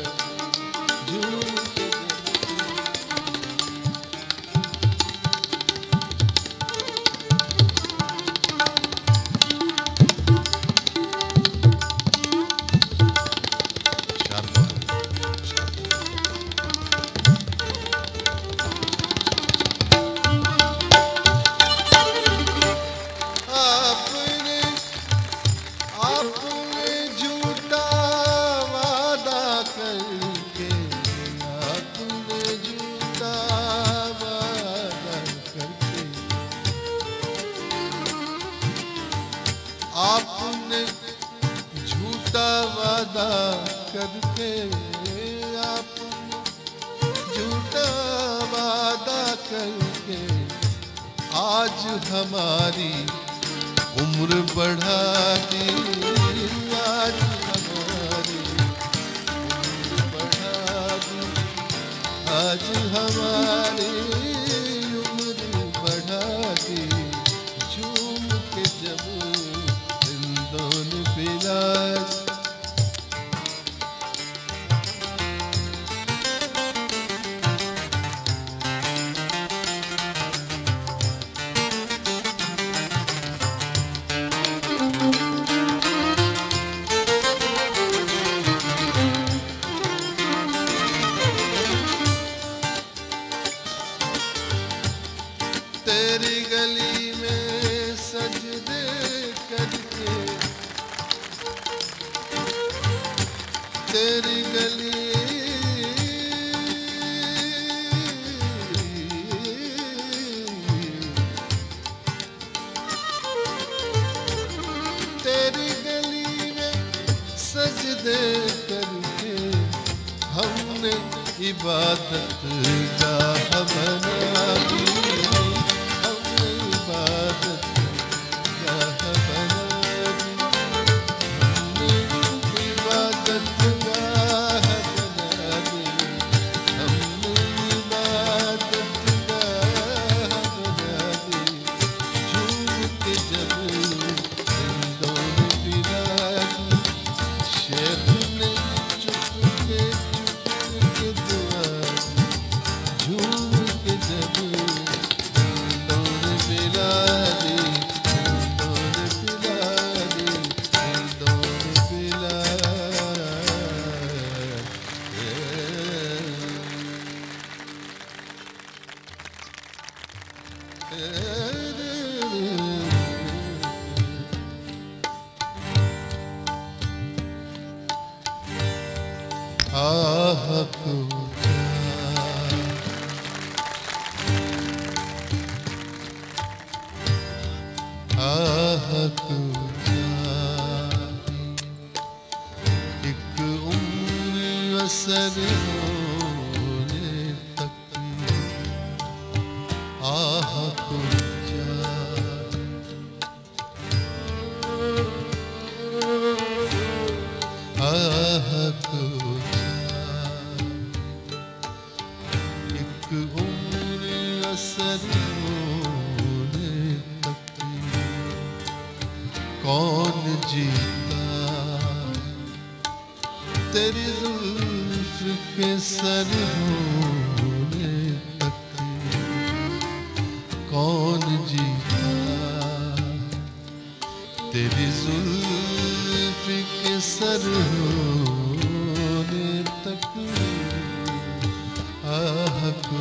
आपने झूठा वादा करके, आपने झूठा वादा करके आज हमारी उम्र बढ़ा दी, आज हमारी उम्र बढ़ा दी, आज हमारी उम्र बढ़ा दी। झूम के जब पिला तेरी गली में सजदे करके, तेरी गली तेरी गली में सजदे करके हमने इबादत गाह बना दी, हमने इबादत गाह बना दी, हमने इबादत गाह बना दी, हमने इबादत गाह बना दी। झूम के जब जिंदों पिला दी, शेख ने चुप के दुआ दी। झूम के जब जिंदों पिला दी, जिंदों पिला दी, जिंदों पिला आह तू जानी, एक उम्र असर होने तक। आह तू जानी, आह तू जानी, एक उम्र असर होने तक। कौन जीता तेरी जुल्फ के सर होने तक, कौन जीता तेरी जुल्फ के सर होने तक। आह को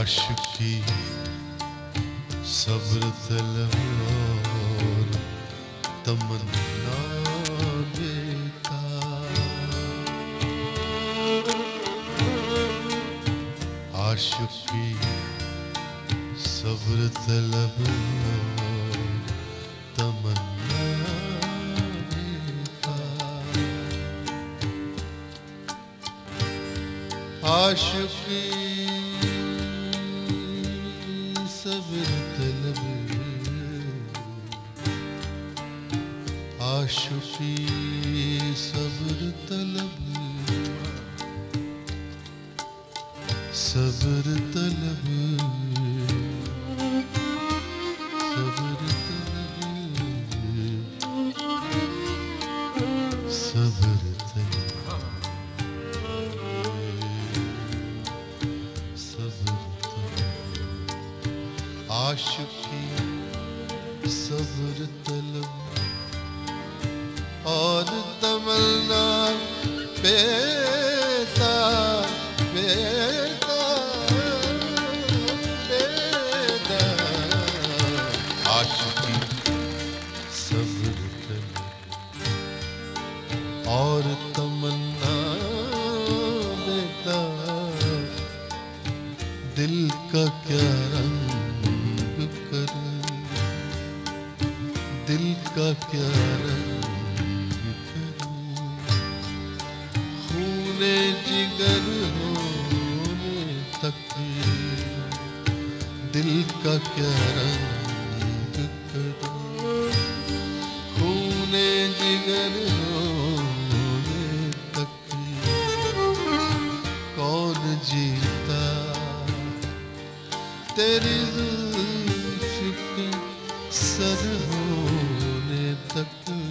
आशिकी सब्र तलब और तमन्ना बेकार। आशिकी सब्र तलब और तमन्ना बेकार। आशिकी सब्र तलब, आशिकी सब्र तलब, सब्र तलब, सब्र तलब, सब्र तलब, सब्र तलब। आशिकी सब्र तलब और तमन्ना बेता बेता बेता। आशिकी सब्र तलब और तमन्ना बेता। दिल का क्या रंग करूं, दिल का क्या रंग करूं। खूने जिगर होने तक दिल का क्या रंग करूं। खूने जिगर होने तक कौन जीता तेरी जुल्फ के सर होने तक।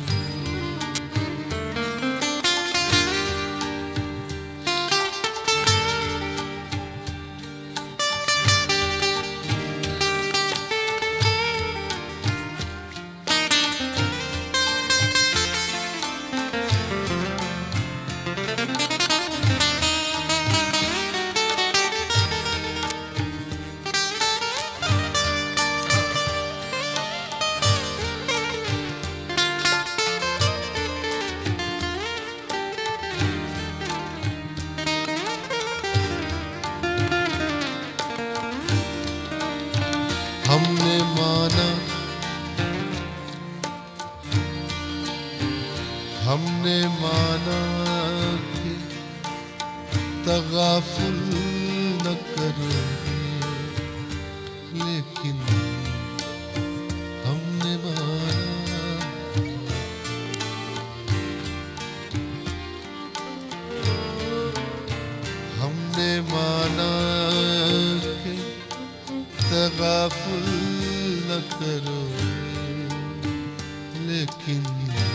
हमने माना, हमने माना कि तगाफुल न करोगे, लेकिन हमने माना, हमने माना कि तगाफुल न करोगे, लेकिन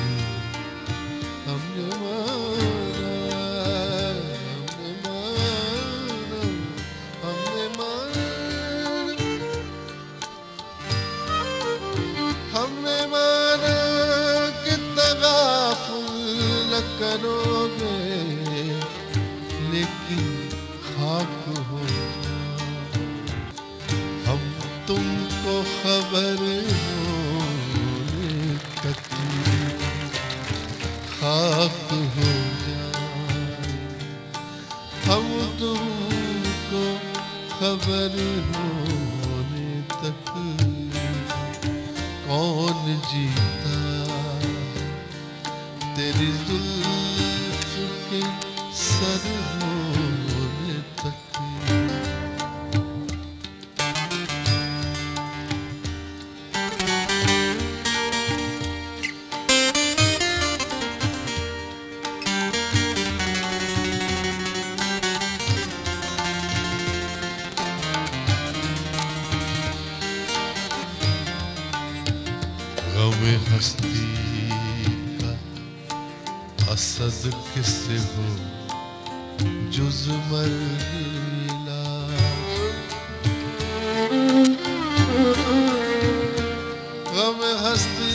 हमने माना, हमने माना, हमने माना, हमने माना कि तगाफुल न करोगे, लेकिन खाक हो हम तुमको खबर होने तक खाक हो जाए। हम तुमको खबर होने तक कौन जीता तेरी जुल्फ के सर होने तक। गमे हस्ती का असद किससे हो जुज मरला। गमे हस्ती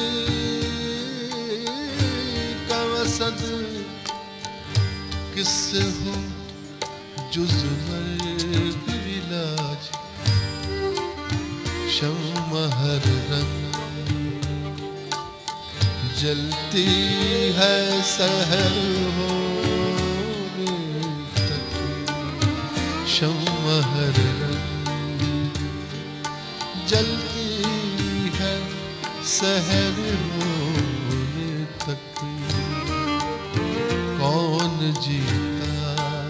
का असद किससे हो जुज मरला। लाज शम्मा हर रंग जलती है सहर होने तक शम्मा हर रंग जलती है सहर होने तक कौन जीता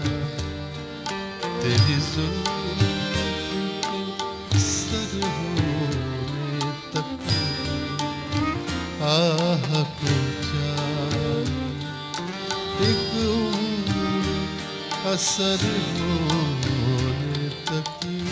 तेरी जुल्फ के सर होने तक आह को जान एक उम्र असर होने तक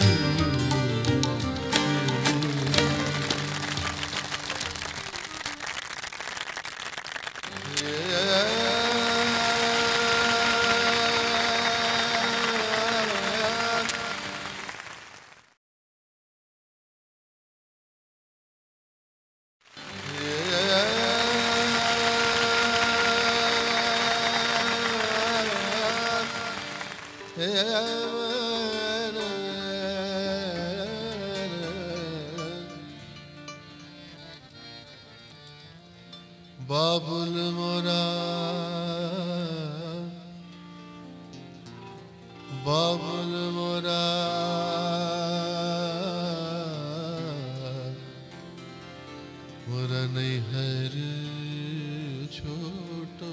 बाबुल मोरा बाबुल मोरा मोरा नहीं हर छोटो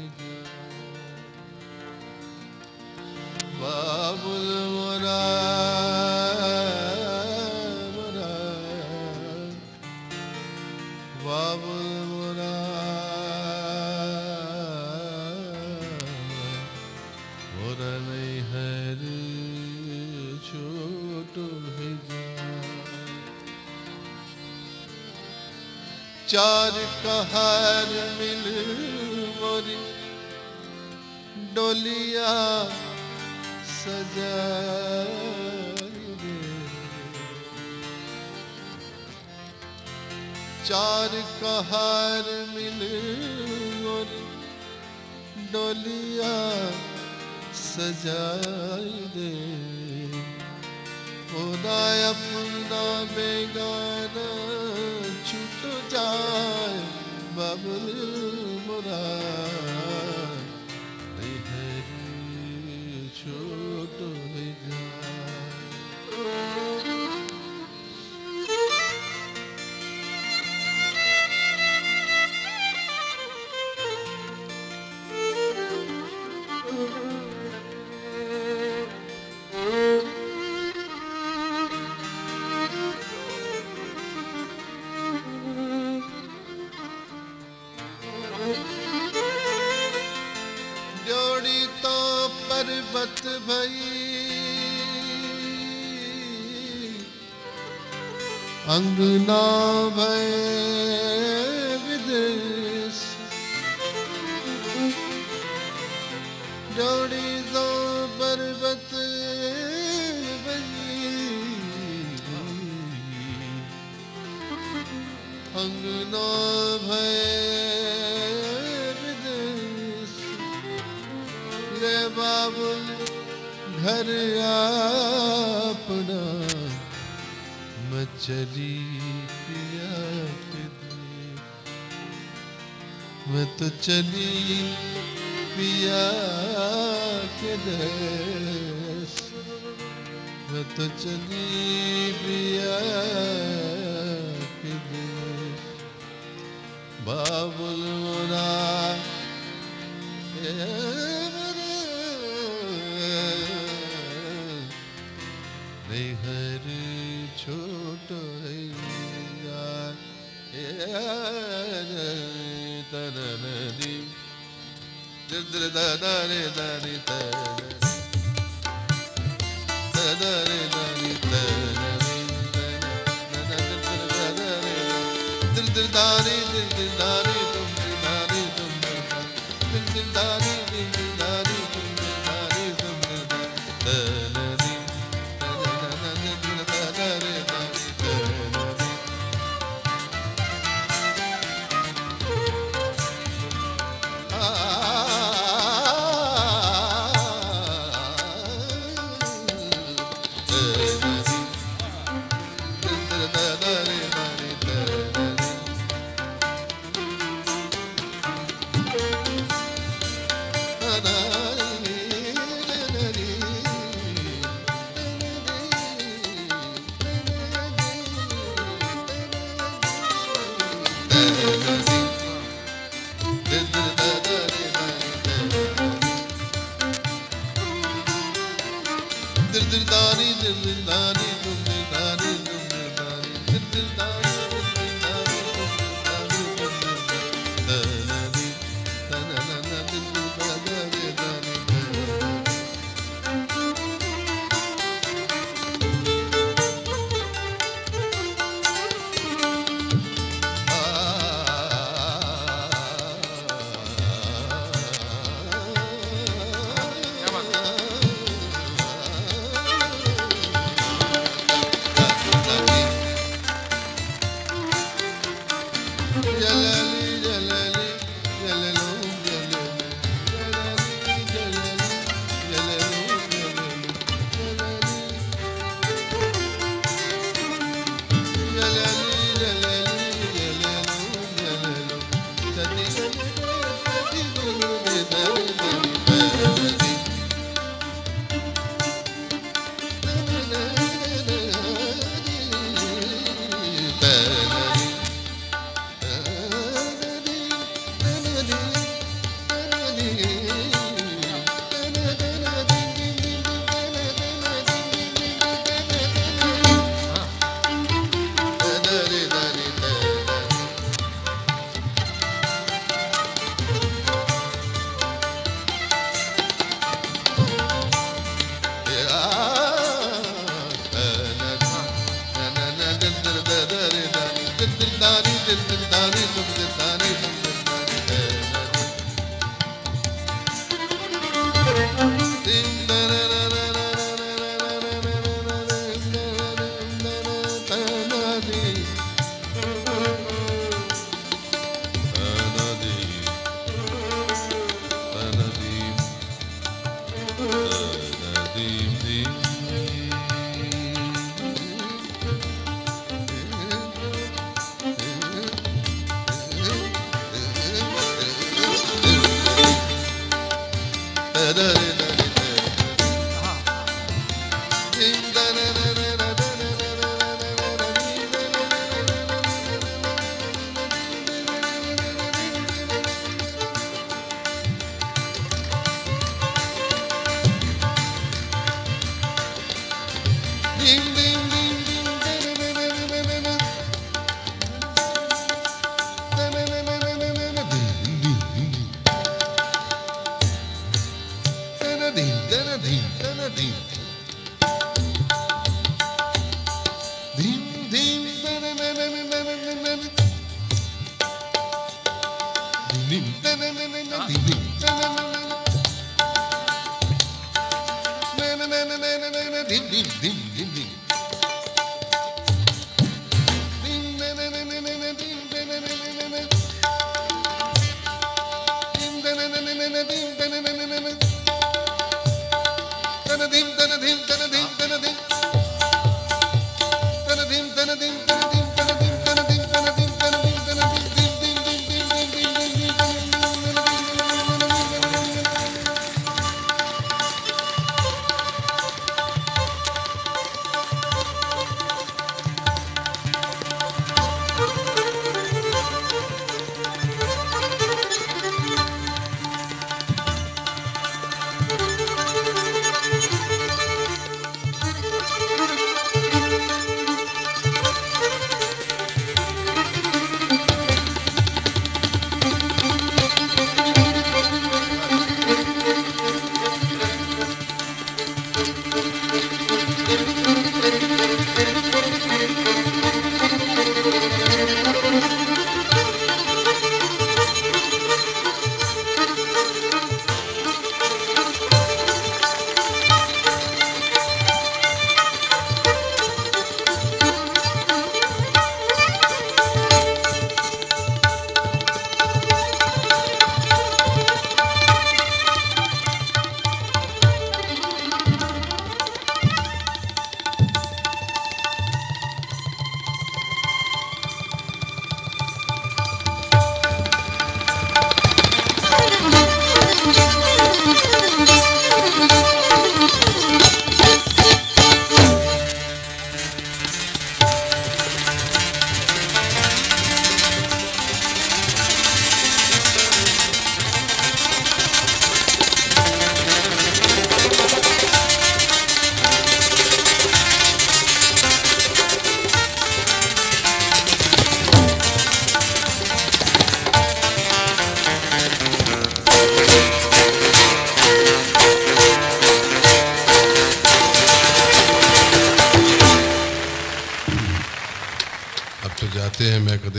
बाबुल मोरा मोरा बाबुल मोरा मोरा नहीं हर छोटो है चार कहार मिल मोरी डोलिया सजाई दे चार कहार मिल मोरी डोलिया सजाई दे खुदा अपना बेगाना छूट जाए बाबुल मोरा नहीं है छोट है पर्वत भई अंगना भय विदेश जोड़ी दो पर्वत भई अंगना भय बाबुल घर अपना मैं चली पिया के देश मैं तो चली पिया के देश मैं तो चली पिया के देश बाबुल मोरा नहीं हर छोट है तनदी दर दारे दारी तदरे दारी तनदी दिल दारी तुम दारी तुम दिल दारी तुम दारी तुम तनदी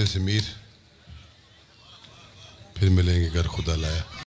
से मीर, फिर मिलेंगे अगर खुदा लाया।